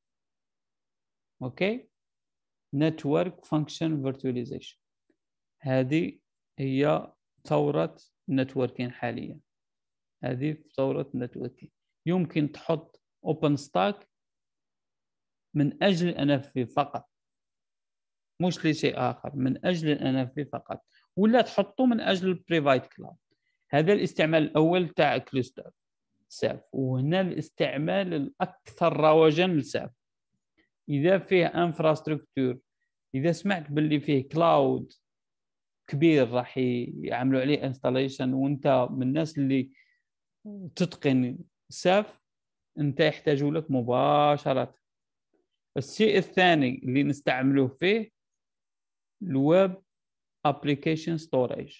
اوكي، نتورك فانكشن فيرتواليزيشن. هذه هي ثوره النتوركين حاليا. هذه ثوره النتوركين. يمكن تحط اوبن ستاك من اجل ان اف في فقط، مش لشيء اخر، من اجل ان اف في فقط، ولا تحطه من اجل البرايفت كلاود. هذا الاستعمال الاول تاع كلستر ساف. وهنا الاستعمال الاكثر رواجا لساف اذا فيه انفراستركتور، اذا سمعت باللي فيه كلاود كبير راح يعملوا عليه انستاليشن وانت من الناس اللي تتقن ساف، انت يحتاجوا لك مباشره. الشيء الثاني اللي نستعمله فيه الويب ابليكيشن ستوريج،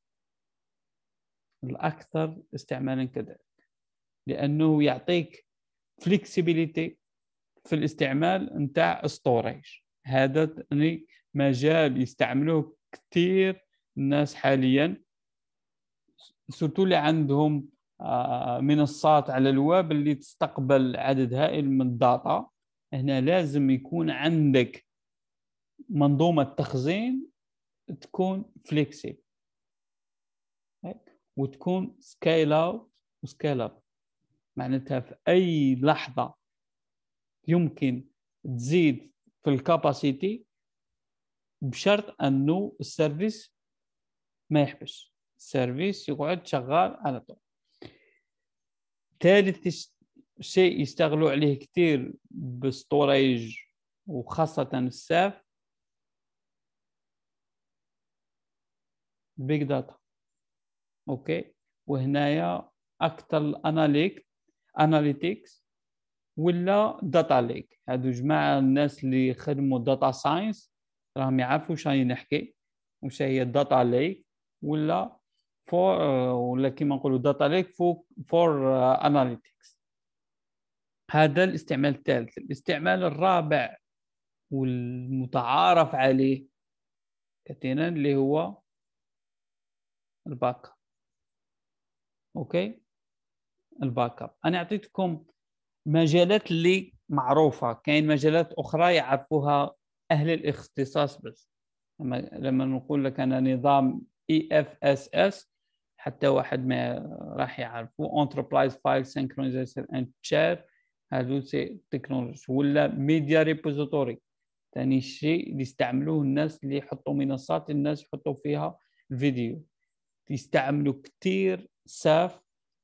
الاكثر استعمالا كذلك، لانه يعطيك فليكسيبيليتي في الاستعمال نتاع ستوريج. هذا يعني مجال يستعملوه كثير الناس حاليا، سورتو اللي عندهم منصات على الويب اللي تستقبل عدد هائل من الداتا. هنا لازم يكون عندك منظومة تخزين تكون فليكسيبل وتكون سكيل اوت وسكيل اب، معناتها في اي لحظة يمكن تزيد في الكاباسيتي بشرط انه السيرفيس ما يحبش، السيرفيس يقعد شغال على طول. ثالث شيء يشتغلوا عليه كثير بالستوريج وخاصة الساف، بيج داتا. اوكي، وهنايا اكثر الاناليك اناليتكس ولا داتا ليك. هادو جماعه الناس اللي يخدموا داتا ساينس راهم يعرفوا واش راني نحكي، واش هي الداتا ليك ولا فور ولا كيما نقولوا داتا ليك فور اناليتكس. هذا الاستعمال الثالث. الاستعمال الرابع والمتعارف عليه كثيرا اللي هو الباك اب. اوكي، الباك اب انا اعطيتكم مجالات اللي معروفة، كاين مجالات أخرى يعرفوها أهل الاختصاص بس. لما لما نقول لك أنا نظام إي إف إس إس حتى واحد ما راح يعرفوا Enterprise File Synchronization and Share، هذو سي تكنولوجي. ولا ميديا ريبوزيتوري، ثاني شيء اللي يستعملوه الناس اللي يحطوا منصات الناس يحطوا فيها الفيديو. يستعملوا كثير ساف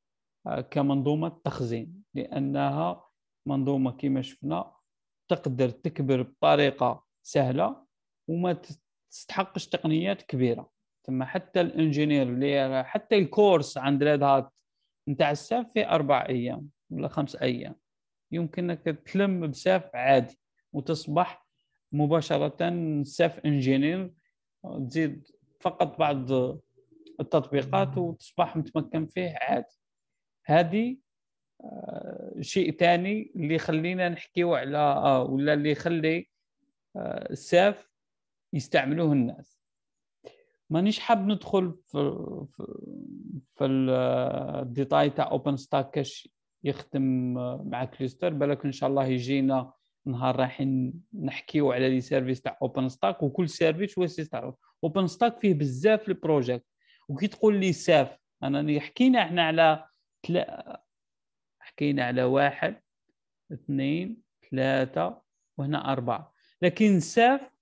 كمنظومة تخزين، لأنها منظومة كما شفنا تقدر تكبر بطريقة سهلة وما تستحقش تقنيات كبيرة. ثم حتى الانجينير اللي حتى الكورس عند ريد هات نتاع الساف في أربع أيام ولا خمس أيام يمكنك تلم بساف عادي وتصبح مباشرة ساف انجينير، تزيد فقط بعض التطبيقات وتصبح متمكن فيه عادي. هذه آه شيء ثاني اللي خلينا نحكيو على آه ولا اللي يخلي آه الساف يستعملوه الناس. مانيش حاب ندخل في في, في الديتاي تاع اوبن ستاك كاش يخدم مع كليستر، بالك ان شاء الله يجينا نهار رايحين نحكيو على لي سيرفيس تاع اوبن ستاك وكل سيرفيس واش يستعمل. اوبن ستاك فيه بزاف البروجيكت، وكي تقول لي ساف انا حكينا احنا على تلا... حكينا على واحد اثنين ثلاثة وهنا أربعة، لكن ساف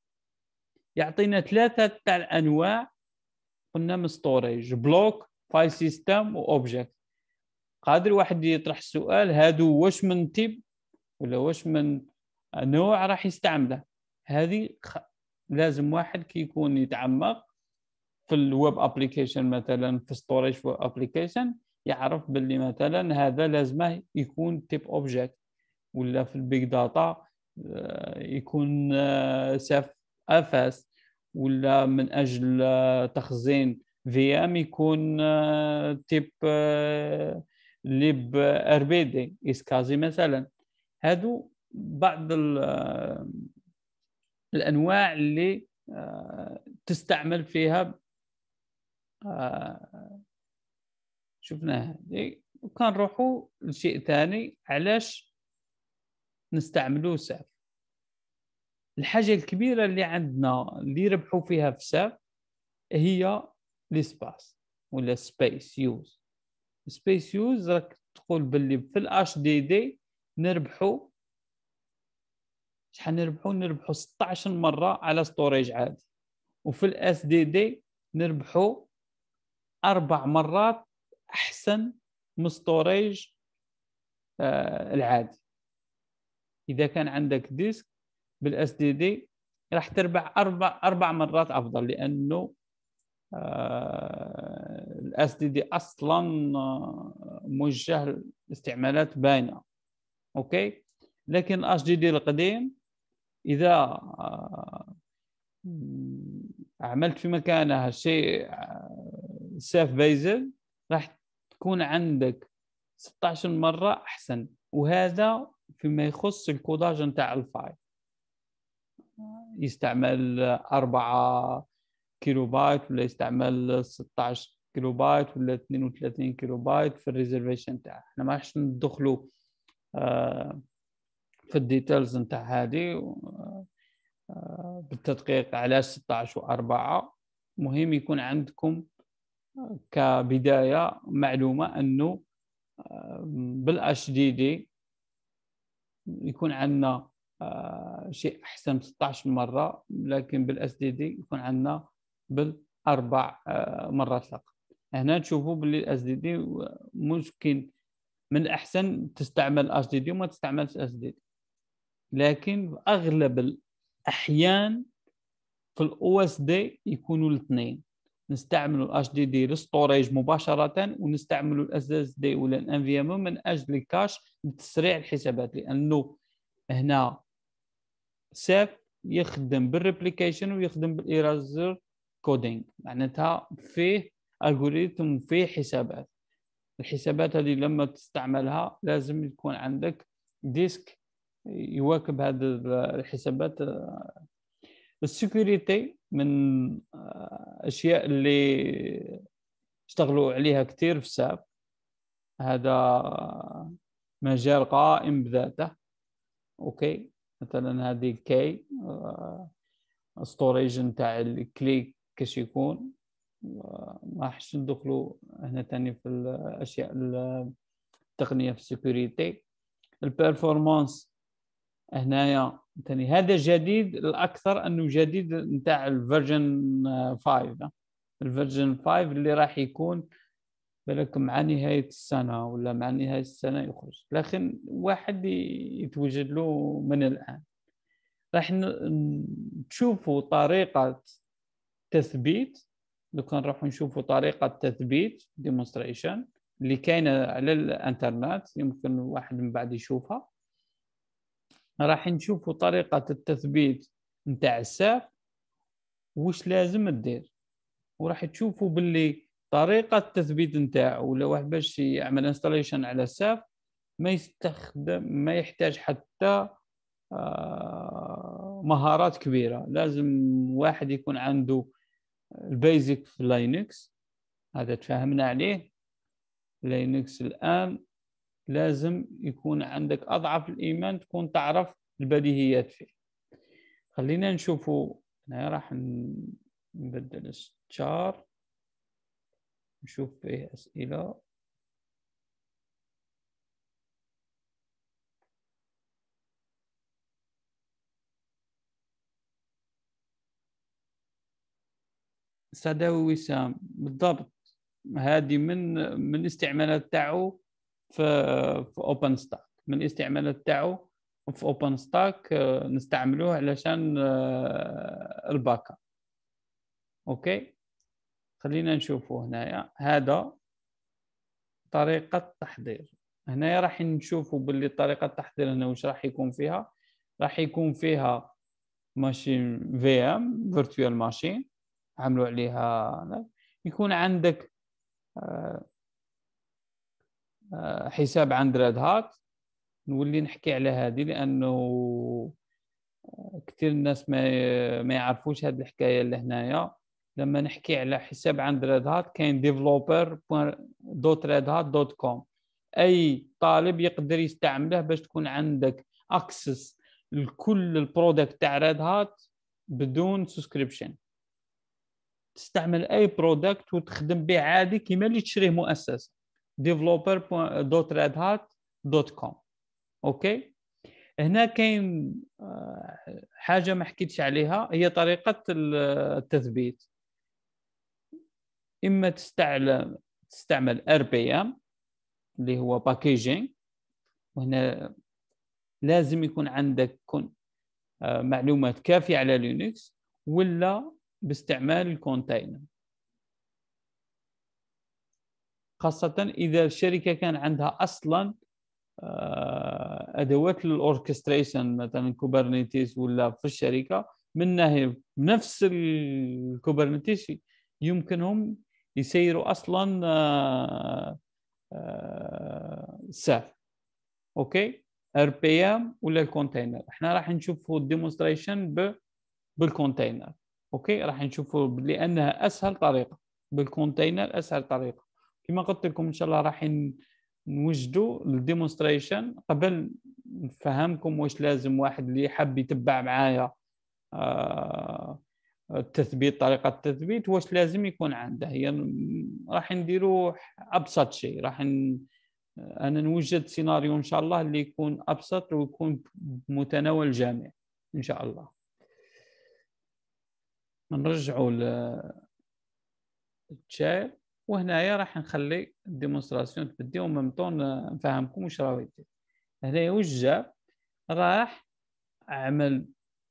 يعطينا ثلاثة تاع الأنواع. قلنا من ستوريج، بلوك، فايل سيستم، وأوبجكت. قادر واحد يطرح السؤال هادو واش من تيب ولا واش من نوع راح يستعمله. هذه خ... لازم واحد كي يكون يتعمق في الويب ابليكيشن مثلا في ستوريج ويب ابليكيشن يعرف باللي مثلا هذا لازمه يكون تيب اوبجكت، ولا في البيج داتا يكون ساف افاس، ولا من اجل تخزين في ام يكون تيب ليب ار بي دي اسكازي مثلا. هادو بعض الانواع اللي تستعمل فيها شفناها. وكان نروحوا لشيء ثاني علاش نستعملوا ساف. الحاجه الكبيره اللي عندنا اللي ربحوا فيها في ساف هي الاسباس ولا سبيس يوز. سبيس يوز راك تقول باللي في الاش دي دي نربحوا شحال نربحوا نربحوا ستة عشر مره على ستوريج عادي، وفي الاس دي دي نربحوا اربع مرات احسن من ستوريج آه العادي. اذا كان عندك ديسك بالاس دي دي راح تربح اربع اربع مرات افضل، لانه الاس دي دي اصلا موجه لاستعمالات باينه. اوكي، لكن الاش دي دي القديم اذا عملت في مكانها شيء سيف بيزل راح تكون عندك ستة عشر مره احسن، وهذا فيما يخص الكوداج نتاع الفايل. يستعمل أربعة كيلو بايت ولا يستعمل ستة عشر كيلو بايت ولا اثنين وثلاثين كيلو بايت في الريزرفيشن تاعه. احنا ما راحش ندخلوا في الديتيلز نتاع هذه بالتدقيق علاش ستة عشر وأربعة. مهم يكون عندكم كبداية معلومة أنه بالاتش دي دي يكون عندنا شيء أحسن ستة عشر مرة، لكن بالاس دي دي يكون عندنا بالأربع مرات فقط. هنا تشوفوا باللي الاس دي دي ممكن من الأحسن تستعمل اش دي دي وما تستعملش اس دي دي، لكن أغلب الأحيان في الاو اس دي يكونوا الاثنين. نستعملوا الاش دي دي للستوريج مباشره، ونستعملوا الاس اس دي ولا الان في ام من اجل الكاش لتسريع الحسابات، لانه هنا سيف يخدم بالريبليكيشن ويخدم بالايرازر كودينج، معناتها فيه الجوريثم وفيه حسابات. الحسابات هذه لما تستعملها لازم يكون عندك ديسك يواكب هذه الحسابات. السيكوريتي من الاشياء اللي اشتغلوا عليها كثير في ساب. هذا مجال قائم بذاته، اوكي مثلا هذه كي ستوريج نتاع الكليك كاش يكون. ما راحش ندخلوا هنا تاني في الاشياء التقنيه في السيكوريتي. البيرفورمانس هنايا تاني هذا جديد الاكثر انه جديد نتاع الفيرجن خمسة. الفيرجن خمسة اللي راح يكون بالك مع نهايه السنه ولا مع نهايه السنه يخرج، لكن واحد يتوجد له من الان. راح تشوفوا طريقه تثبيت. لو كان نروح نشوفوا طريقه تثبيت ديمونستريشن اللي كاينه على الانترنت، يمكن واحد من بعد يشوفها. راح نشوفوا طريقه التثبيت نتاع الساف وش لازم تدير، وراح تشوفوا باللي طريقه التثبيت نتاعو ولا واحد باش يعمل انستاليشن على الساف ما يستخدم ما يحتاج حتى مهارات كبيره. لازم واحد يكون عنده البيزك في لينكس، هذا تفاهمنا عليه. لينكس الآن لازم يكون عندك أضعف الإيمان تكون تعرف البديهيات فيه. خلينا نشوفوا هنا، راح نبدل ستار نشوف فيه أسئلة. سادة وسام بالضبط، هذه من من استعمالات تاعو في في اوبن ستاك. من الاستعمالات تاعو في اوبن ستاك نستعملوه علشان الباك اب. اوكي خلينا نشوفوا هنايا هذا طريقة تحضير. هنا راح نشوفوا باللي طريقة التحضير هنا وش راح يكون فيها. راح يكون فيها ماشين في ام فيرتوال ماشين عملوا عليها. يكون عندك حساب عند ريد هات. نولي نحكي على هذه لانه كثير الناس ما ما يعرفوش هذه الحكايه اللي هنايا. لما نحكي على حساب عند ريد هات كاين ديفلوبر دوت ريد هات دوت كوم، اي طالب يقدر يستعمله باش تكون عندك اكسس لكل البرودكت تاع ريد هات بدون سبسكريبشن. تستعمل اي برودكت وتخدم به عادي كيما اللي تشريه مؤسسه. ديفلوبر دوت ريد هات دوت كوم. اوكي هنا كاين حاجه ما حكيتش عليها، هي طريقه التثبيت. اما تستعمل تستعمل ار بي ام اللي هو باكيجينج، وهنا لازم يكون عندك كن معلومات كافيه على لينكس، ولا باستعمال الكونتينر، خاصه اذا الشركه كان عندها اصلا ادوات للاوركستريشن مثلا كوبرنيتيس ولا في الشركه منها بنفس الكوبرنيتيس يمكنهم يسيروا اصلا ساف. اوكي ار بي ام ولا الكونتينر. احنا راح نشوفوا الديمونستريشن بالكونتينر. اوكي راح نشوفوا لانها اسهل طريقه، بالكونتينر اسهل طريقه. كما قلت لكم ان شاء الله راح نوجدوا الديمونستريشن قبل نفهمكم واش لازم واحد اللي يحب يتبع معايا آه التثبيت، طريقه التثبيت واش لازم يكون عنده. هي راح نديروا ابسط شيء، راح ن... انا نوجد سيناريو ان شاء الله اللي يكون ابسط ويكون متناول الجميع ان شاء الله. نرجعوا للتشات، وهنايا راح نخلي الديمونستراسيون تبدي وممطون نفهمكم واش راه يدير. هنا واش جاب، راح اعمل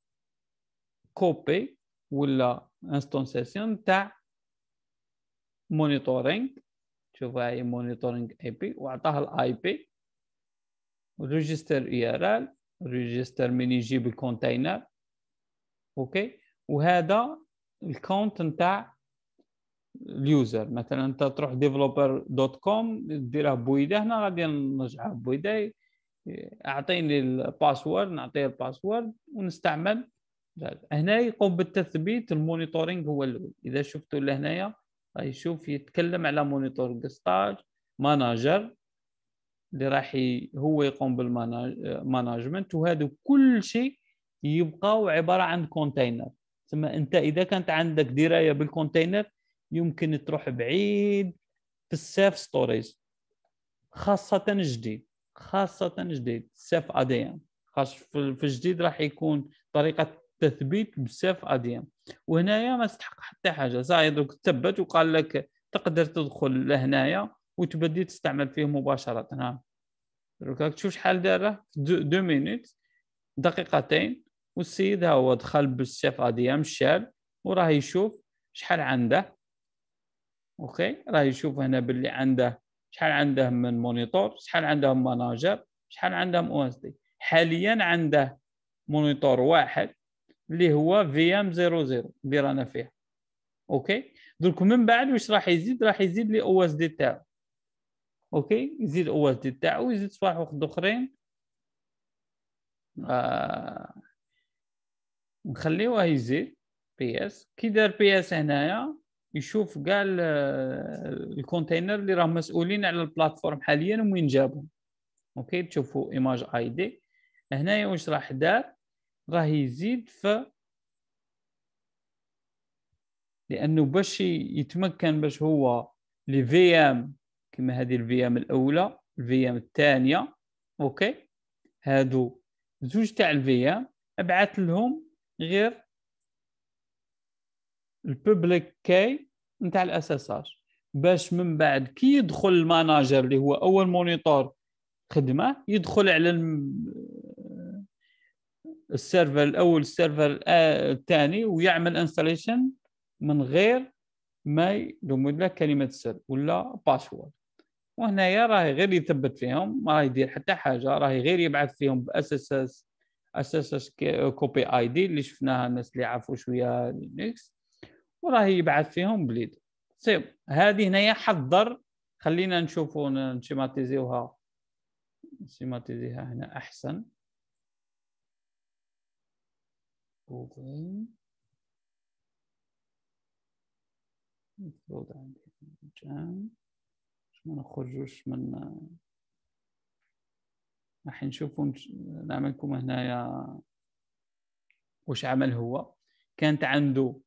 كوبي ولا انستونسيشن تاع مونيتورينغ. شوف هاي مونيتورينغ اي بي واعطاه الاي بي وريجستر اي ار ال ريجستر من يجيب الكونتينر. اوكي وهذا الكونت نتاع اليوزر. مثلا انت تروح ديفلوبر دوت كوم ديرها بويده، هنا غادي نرجعها بويده. اعطيني الباسورد نعطيه الباسورد ونستعمل هنا. يقوم بالتثبيت المونيتورينغ هو الاول. اذا شفتوا لهنايا راح يشوف يتكلم على مونيتورينغ ستاج ماناجر اللي راح هو يقوم بالمانجمنت، وهذا كل شيء يبقى عباره عن كونتينر. ثم انت اذا كانت عندك درايه بالكونتينر يمكن تروح بعيد في السيف ستوريج، خاصه جديد خاصه جديد سيف اديان. خاص في الجديد راح يكون طريقه تثبيت بسيف اديان، وهنايا ما تستحق حتى حاجه. زايد تثبت وقال لك تقدر تدخل لهنايا وتبدي تستعمل فيه مباشره. نعم راك تشوف شحال داره دو مينوت، دقيقتين، والسيد ها هو دخل بالسيف اديام الشال وراه يشوف شحال عنده. اوكي راه يشوف هنا باللي عنده شحال عنده من مونيتور، شحال عنده من ماناجر، شحال عنده من او اس دي. حاليا عنده مونيتور واحد اللي هو في ام صفر صفر اللي رانا فيه. اوكي درك من بعد واش راح يزيد؟ راح يزيد لي او اس دي تاعو. اوكي يزيد او اس دي تاعو ويزيد صفاح واحد اخرين. آه نخليوه يزيد بي اس. كي دار بي اس هنايا يشوف كاع الكونتينر اللي راهم مسؤولين على البلاتفورم حاليا وين جابهم. اوكي تشوفوا ايماج اي دي هنايا واش راح دار؟ راه يزيد في، لانه باش يتمكن باش هو لي في ام كما هذه الفي ام الاولى الفي ام الثانيه. اوكي هادو زوج تاع الفي ام ابعث لهم غير الببليك كي نتاع الاس اس اش، باش من بعد كي يدخل الماناجر اللي هو اول مونيتور خدمه يدخل على السيرفر الاول السيرفر الثاني ويعمل انستاليشن من غير ما يدمج لك كلمه سر ولا باسورد. وهنايا راه غير يثبت فيهم، ما راه يدير حتى حاجه، راه غير يبعث فيهم باس اس اس اس اس اس كوبي اي دي اللي شفناها الناس اللي يعرفوا شويه لينكس، وراه يبعث فيهم بليد. سيب هذه هنايا حضر. خلينا نشوفوا نشيماتيزيوها نشيماتيزيها هنا احسن. المفروض عندي جام ما نخرجوش من. راح نشوفوا نعمل لكم هنايا وش عمل. هو كانت عنده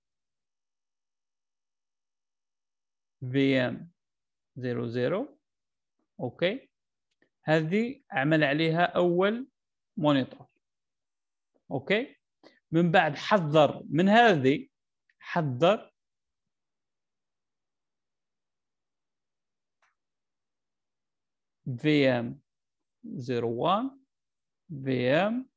في ام صفر صفر. اوكي هذه عمل عليها اول مونيتور. اوكي من بعد حذر من هذه، حذر في ام صفر واحد في ام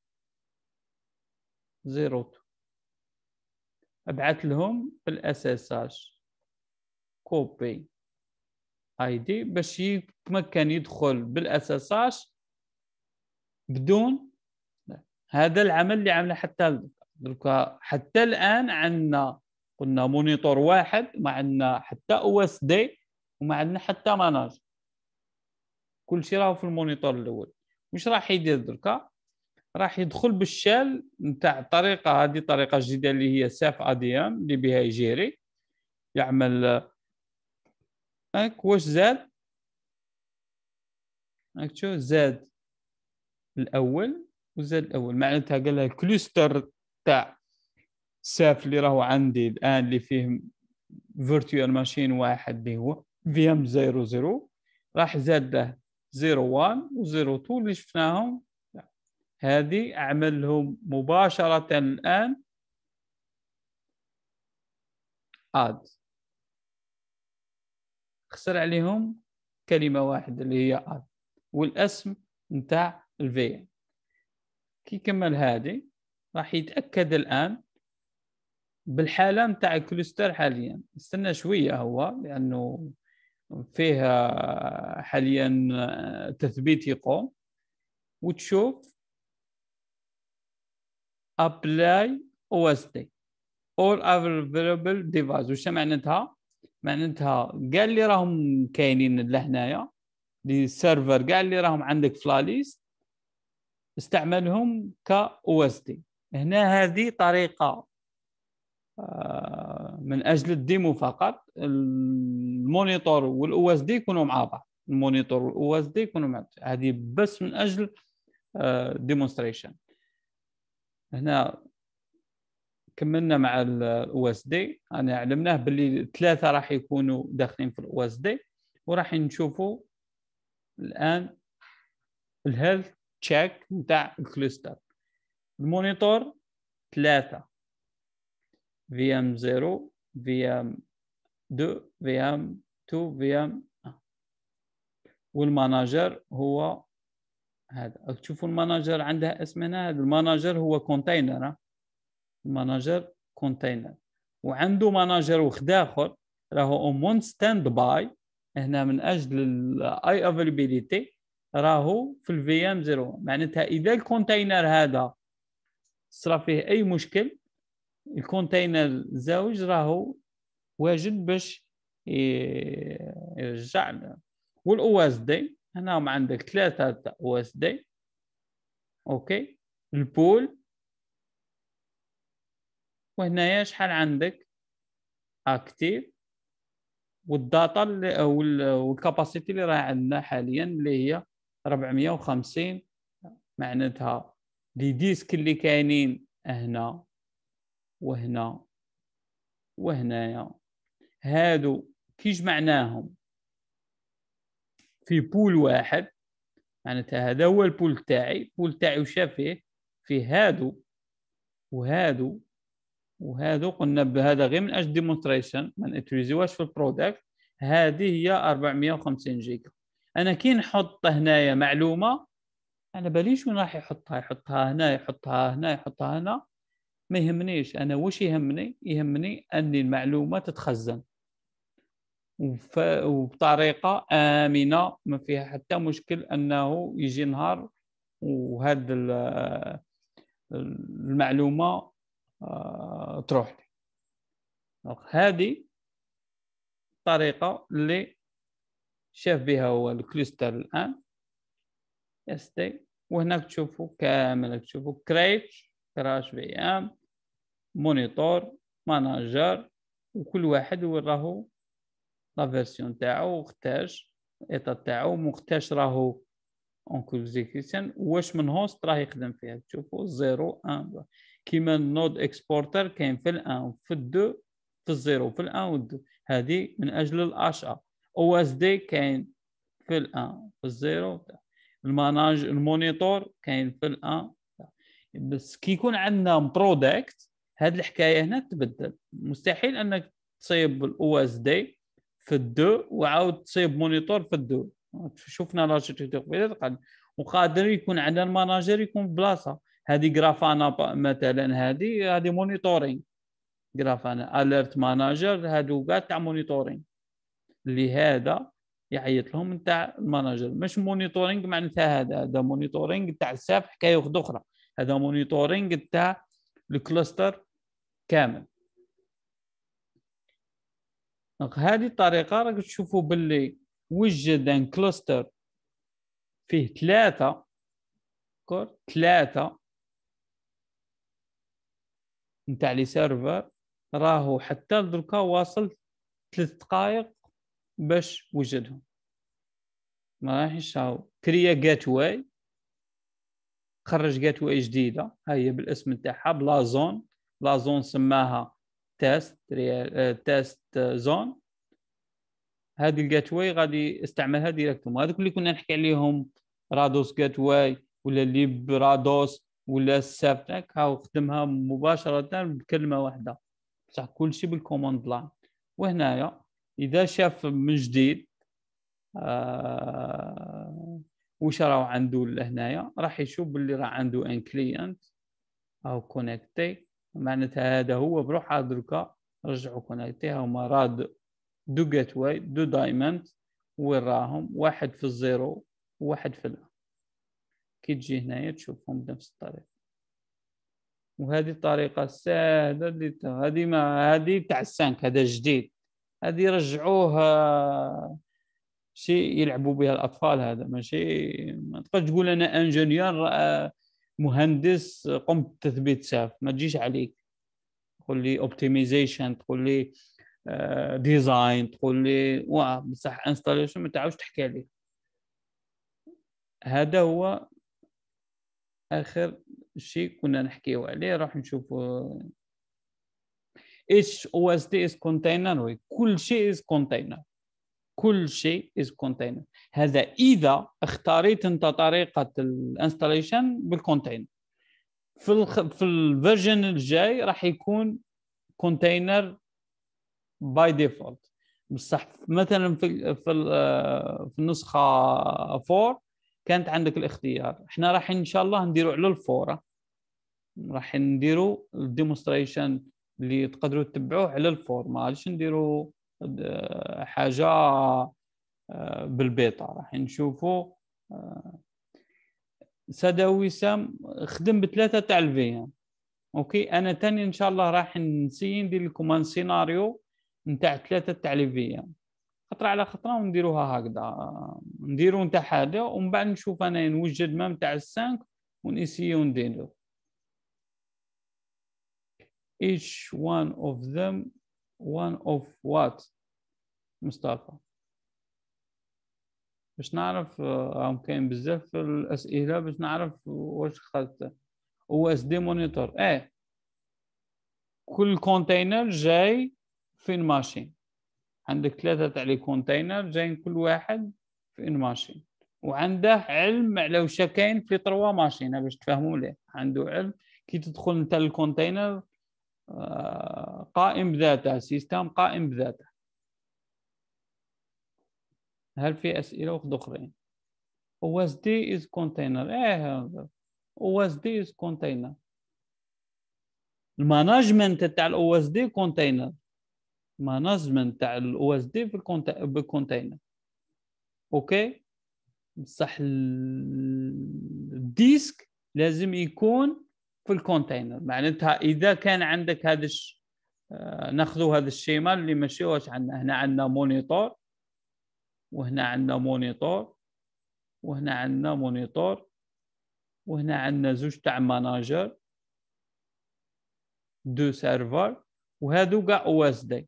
صفر اثنين، ابعث لهم بالاس اس اش كوبي اي دي باش يتمكن يدخل بالاس اس اش بدون هذا العمل اللي عمله. حتى دركا حتى الان عندنا قلنا مونيتور واحد، ما عندنا حتى او اس دي وما عندنا حتى ماناج، كل شيء راهو في المونيتور الاول. واش راح يدير دركا؟ راح يدخل بالشال نتاع الطريقه هذه، طريقه جديده اللي هي سيف اديام اللي بها يجيري يعمل هاك. واش زاد؟ هاك شو زاد الاول وزاد الاول معناتها قال لها كلوستر تاع سيف اللي راهو عندي الان اللي فيه فيرتوال ماشين واحد اللي هو في ام صفر صفر، راح زاد له صفر واحد و صفر اثنين اللي شفناهم. هذه اعمل لهم مباشره الان اد، خسر عليهم كلمه واحده اللي هي اد والاسم نتاع الفي. كي كمل هذه راح يتاكد الان بالحاله نتاع الكلوستر حاليا. استنى شويه هو لانه فيه حاليا تثبيت يقوم، وتشوف ابلاي او اس دي all available device. وش معناتها؟ معناتها قال لي راهم كاينين لهنايا لي سيرفر كاع اللي راهم عندك فلاليست استعملهم ك او اس دي. هنا هذه طريقه من اجل الديمو فقط، المونيتور والاو اس دي يكونوا مع بعض. المونيتور والاو اس دي يكونوا مع هذه بس من اجل ديمونستريشن. هنا كملنا مع الاو اس دي، انا علمناه باللي ثلاثه راح يكونوا داخلين في الاو اس دي، وراح نشوفوا الان الهيلث تشيك نتاع الكلستر. المونيتور ثلاثه، في ام صفر، في ام اثنين، في ام اثنين، في ام، والمانجر هو هذا. تشوفوا المانجر عندها اسم هنا، هذا المانجر هو كونتينر، المانجر كونتينر، وعنده مانجر وحد اخر راهو اون ستاند باي هنا من اجل الاي افيلابيليتي، راهو في الفي ام صفر. معناتها اذا الكونتينر هذا صرا فيه اي مشكل، الكونتينر زوج راهو واجد باش يرجع. والاو اس دي هنا عندك ثلاثه او اس دي، اوكي، البول، وهنايا شحال عندك اكتيف، والداتا والكاباسيتي اللي راه عندنا حاليا اللي هي أربعمية وخمسين. معناتها لي ديسك اللي كاينين هنا وهنا وهنايا هادو كي جمعناهم في بول واحد، معناتها هذا هو البول تاعي. البول تاعي وش فيه؟ فيه هادو وهادو وهادو. قلنا بهذا غير من اجل ديمونستريشن، ما نتريزيوهاش في البرودكت. هذه هي أربعمية وخمسين جيجا. انا كي نحط هنايا معلومه، انا باليش وين راح يحطها، يحطها هنا، يحطها هنا، يحطها هنا، ما يهمنيش. انا وش يهمني؟ يهمني ان المعلومه تتخزن وف... وبطريقه امنه، ما فيها حتى مشكل انه يجي نهار وهذا المعلومه تروح لي. هذه الطريقه اللي شاف بها هو الكلستر الان اس تي. وهناك تشوفوا كامل، تشوفوا كريت، كراش في ام، مونيتور، ماناجر، وكل واحد وين راهو لا فيرسيون تاعو، واختاج الايطا تاعو، مختاج راهو اون كوزيكسيون، واش من هوست راه يخدم فيها. تشوفوا صفر واحد كيما النود اكسبورتر كاين في الان، في الدو، في الزيرو، في الان والدو. هذه من اجل الاشا. او اس دي كاين في الان، في الزيرو. الماناج المونيتور كاين في الان. بس كي يكون عندنا برودكت، هذه الحكايه هنا تبدل. مستحيل انك تصيب الاو اس دي في الدو وعاود تصيب مونيتور في الدو. شفنا لاجيتيك، وقادر يكون عندنا الماناجر يكون بلاصه. هذه جرافانا مثلا، هذه هذه مونيتورينغ جرافانا، اليرت ماناجر، هادو كاع تاع مونيتورينغ. لهذا يعيط لهم نتاع الماناجر، مش مونيتورينغ معناتها هذا هذا مونيتورينغ تاع الساب حكايه وحده اخرى. هذا مونيتورينغ تاع الكلاستر كامل. هذه الطريقه راك تشوفوا باللي وجد ان كلاستر فيه ثلاثه كور ثلاثه نتاع لي سيرفر، راهو حتى دركا واصل ثلاث دقائق باش وجدهم. ما راح يشاو كريا جيت واي، خرج جيت واي جديده، هي بالاسم تاعها بلا زون. لا زون سماها تيست تيست زون. هذه الجيت واي غادي استعملها ديريكتوم. هذوك اللي كنا نحكي عليهم رادوس جيت واي ولا ليب رادوس ولا السابتك، هاو خدمها مباشره بكلمه واحده، بصح كل شيء بالكوماند لاين. وهنايا اذا شاف من جديد آه وش راهو عنده لهنايا، راح يشوف باللي راه عنده ان كلينت او كونيكتي. معناتها هذا هو بروحه دركا رجعوا كونيكتي. هما راد دو جيت واي، دو دايموند، وين راهم؟ واحد في الزيرو وواحد في الان. كي تجي هنايا تشوفهم بنفس الطريقه. وهذه الطريقه السهله اللي هذه ما هذه تاع السانك، هذا جديد. هذه رجعوه شيء يلعبوا بها الاطفال. هذا ماشي، ما تقدر تقول انا انجينير مهندس قمت بتثبيت ساف، ما تجيش عليك. تقول لي اوبتمايزيشن، تقول لي ديزاين، تقول لي واه بصح انستاليشن ما تعاودش تحكي عليه. هذا هو اخر شيء كنا نحكيه عليه. راح نشوفوا ايش او اس دي از كونتينر. كل شيء از كونتينر، كل شيء از كونتينر. هذا اذا اختاريت انت طريقه الانستاليشن بالكونتينر. في الخ... في الفيرجن الجاي راح يكون كونتينر باي ديفولت. بصح مثلا في في في النسخه أربعة كانت عندك الاختيار. احنا راح ان شاء الله نديروا على الفورة، راح نديروا الديمونستريشن اللي تقدروا تتبعوه على الفور. ما عادش نديروا حاجه بالبيتا. راح نشوفوا ساده وسام خدم بثلاثه تاع الفيام. اوكي، انا تاني ان شاء الله راح نسي ندير لكم سيناريو نتاع ثلاثه تاع الفيام، خطره على خطره، ونديروها هكذا. نديروا نتاع حاجه ومن بعد نشوف انا نوجد ما نتاع السانك ونسيو نديرو. each one of them one of what مصطفى؟ باش نعرف راهم كاين بزاف في الاسئله باش نعرف واش خدت. او اس دي مونيتور. اه كل كونتينر جاي في ماشين. عندك ثلاثه تاع لي كونتينر جايين كل واحد في ماشين، وعنده علم على واش كاين في تروا ماشين باش تفهموا ليه. عنده علم كي تدخل انت الكونتينر قائم بذاته، سيستم قائم بذاته. هل في اسئله واحده اخرين؟ او اس دي از كونتينر. ايه او اس دي از كونتينر. المانجمنت تاع الاو اس دي كونتينر. المانجمنت تاع الاو اس دي في الكونتينر. اوكي، بصح الديسك لازم يكون في الكونتينر. معناتها اذا كان عندك هذا الش... ناخذوا هذا الشيما اللي ماشي واش عندنا. هنا عندنا مونيتور، وهنا عندنا مونيتور، وهنا عندنا مونيتور، وهنا عندنا زوج تاع ماناجر، دو سيرفر، وهذو كاع او اس دي.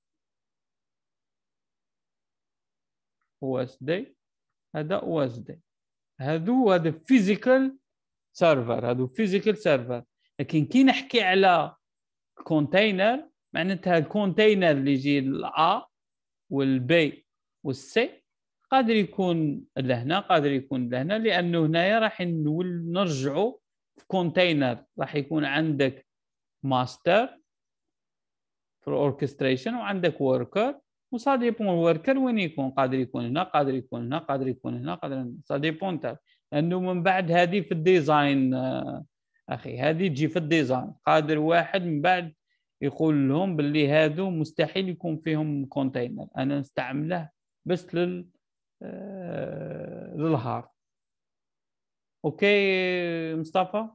او اس دي هذا او اس دي. هذو هذا فيزيكال سيرفر، هذو فيزيكال سيرفر. لكن كي نحكي على كونتينر معناتها الكونتينر اللي يجي الأ والبي والسي قادر يكون لهنا، قادر يكون لهنا، لانه هنايا راح نرجعوا في كونتينر. راح يكون عندك ماستر في الاوركستريشن وعندك وركر، وصا ديبون الوركر وين يكون. قادر يكون هنا، قادر يكون هنا، قادر يكون هنا، قادر صا ديبون تاع. لانه من بعد هذه في الديزاين اخي، هذه تجي في الديزاين. قادر واحد من بعد يقول لهم باللي هادو مستحيل يكون فيهم كونتينر، انا نستعمله بس لل آه... للهارد. اوكي مصطفى؟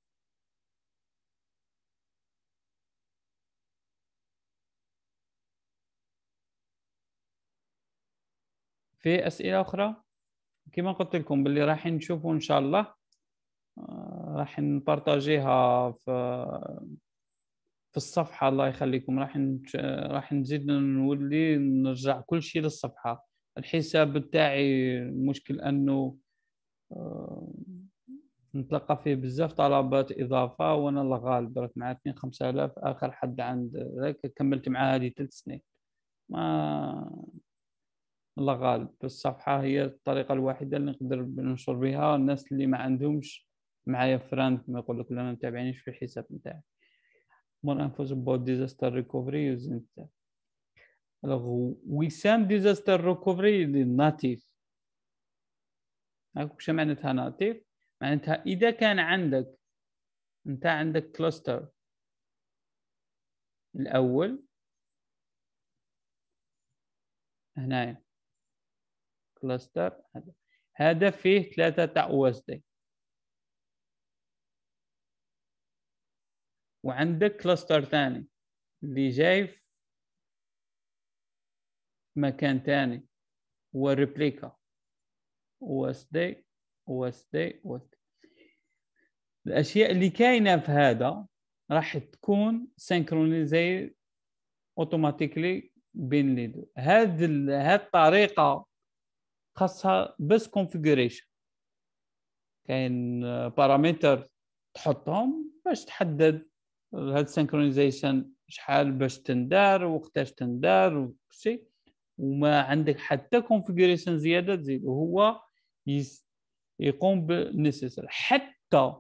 في اسئله اخرى؟ كما قلت لكم باللي راح نشوفوا ان شاء الله، راح نبارطاجيها في في الصفحه. الله يخليكم، راح راح نزيد نولي نرجع كل شيء للصفحه. الحساب تاعي المشكل انه نتلقى فيه بزاف طلبات اضافه، وانا الله غالب راك معاتني خمسة آلاف اخر حد عند ذاك كملت معاه هذه ثلاث سنين. ما الله غالب الصفحه هي الطريقه الوحيده اللي نقدر ننشر بها. الناس اللي ما عندهمش معايا فرانك ما يقول لك لا ما متابعينيش في الحساب نتاعي. more info about disaster recovery using that. Alors وسام disaster recovery native. هاك وش معناتها ناتيف؟ معناتها اذا كان عندك انت عندك كلاستر الاول هنا، كلاستر هذا هذا فيه ثلاثه تاع او اس دي، وعندك كلاستر ثاني اللي جاي في مكان ثاني هو ريبليكا او اس دي او اس دي او اس دي. الاشياء اللي كاينه في هذا راح تكون سينكرونيزي اوتوماتيكلي بين لي دو. هذه هذه الطريقه خاصها بس كونفيجريشن. كاين بارامتر تحطهم باش تحدد هاد السينكرونايزيشن شحال باش تندار وقتاش تندار وكلشي، وما عندك حتى كونفيغوريشن زياده تزيد، وهو يس يقوم بالنسيسر. حتى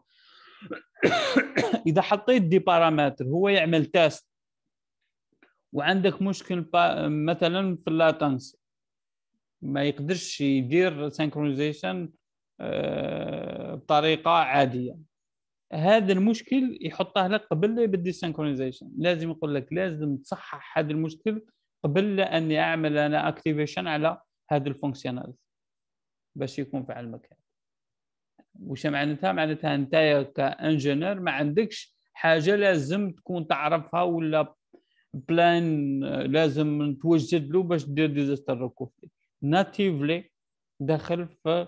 اذا حطيت دي بارامتر هو يعمل تيست وعندك مشكل مثلا في اللاتنسي ما يقدرش يدير سينكرونايزيشن بطريقه عاديه، هذا المشكل يحطه لك قبل لا يبدي السينكرونايزيشن. لازم يقول لك لازم تصحح هذا المشكل قبل ان يعمل انا اكتيفيشن على هذا الفونكشنال باش يكون في علمك. وش معناتها؟ معناتها انت كانجينير ما عندكش حاجه لازم تكون تعرفها ولا بلان لازم توجد له باش دير ديزاستر ريكوفري. ناتيفلي داخل في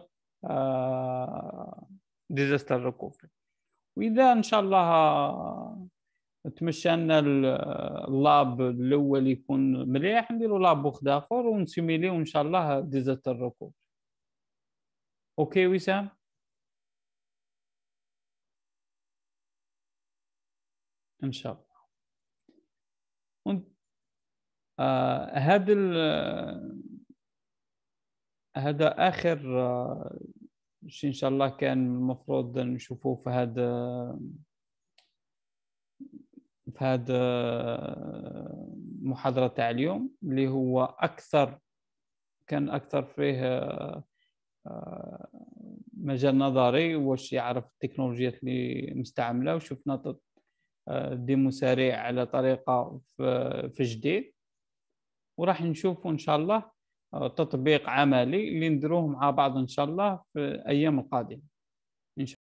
ديزاستر ريكوفري. واذا ان شاء الله تمشينا اللاب الاول يكون مليح نديروا لاب واحد اخر ونسيميليو ان شاء الله ديزاستر ريكوفري. اوكي وسام؟ ان شاء الله. آه هذا هذا اخر آه شيء ان شاء الله كان المفروض نشوفوه في هذا في هذا المحاضرة تاع اليوم، اللي هو أكثر كان أكثر فيه مجال نظري واش يعرف التكنولوجيات اللي مستعملة، وشفنا ديمو سريع على طريقة في جديد، وراح نشوفوا إن شاء الله تطبيق عملي اللي نديروه مع بعض إن شاء الله في الأيام القادمة.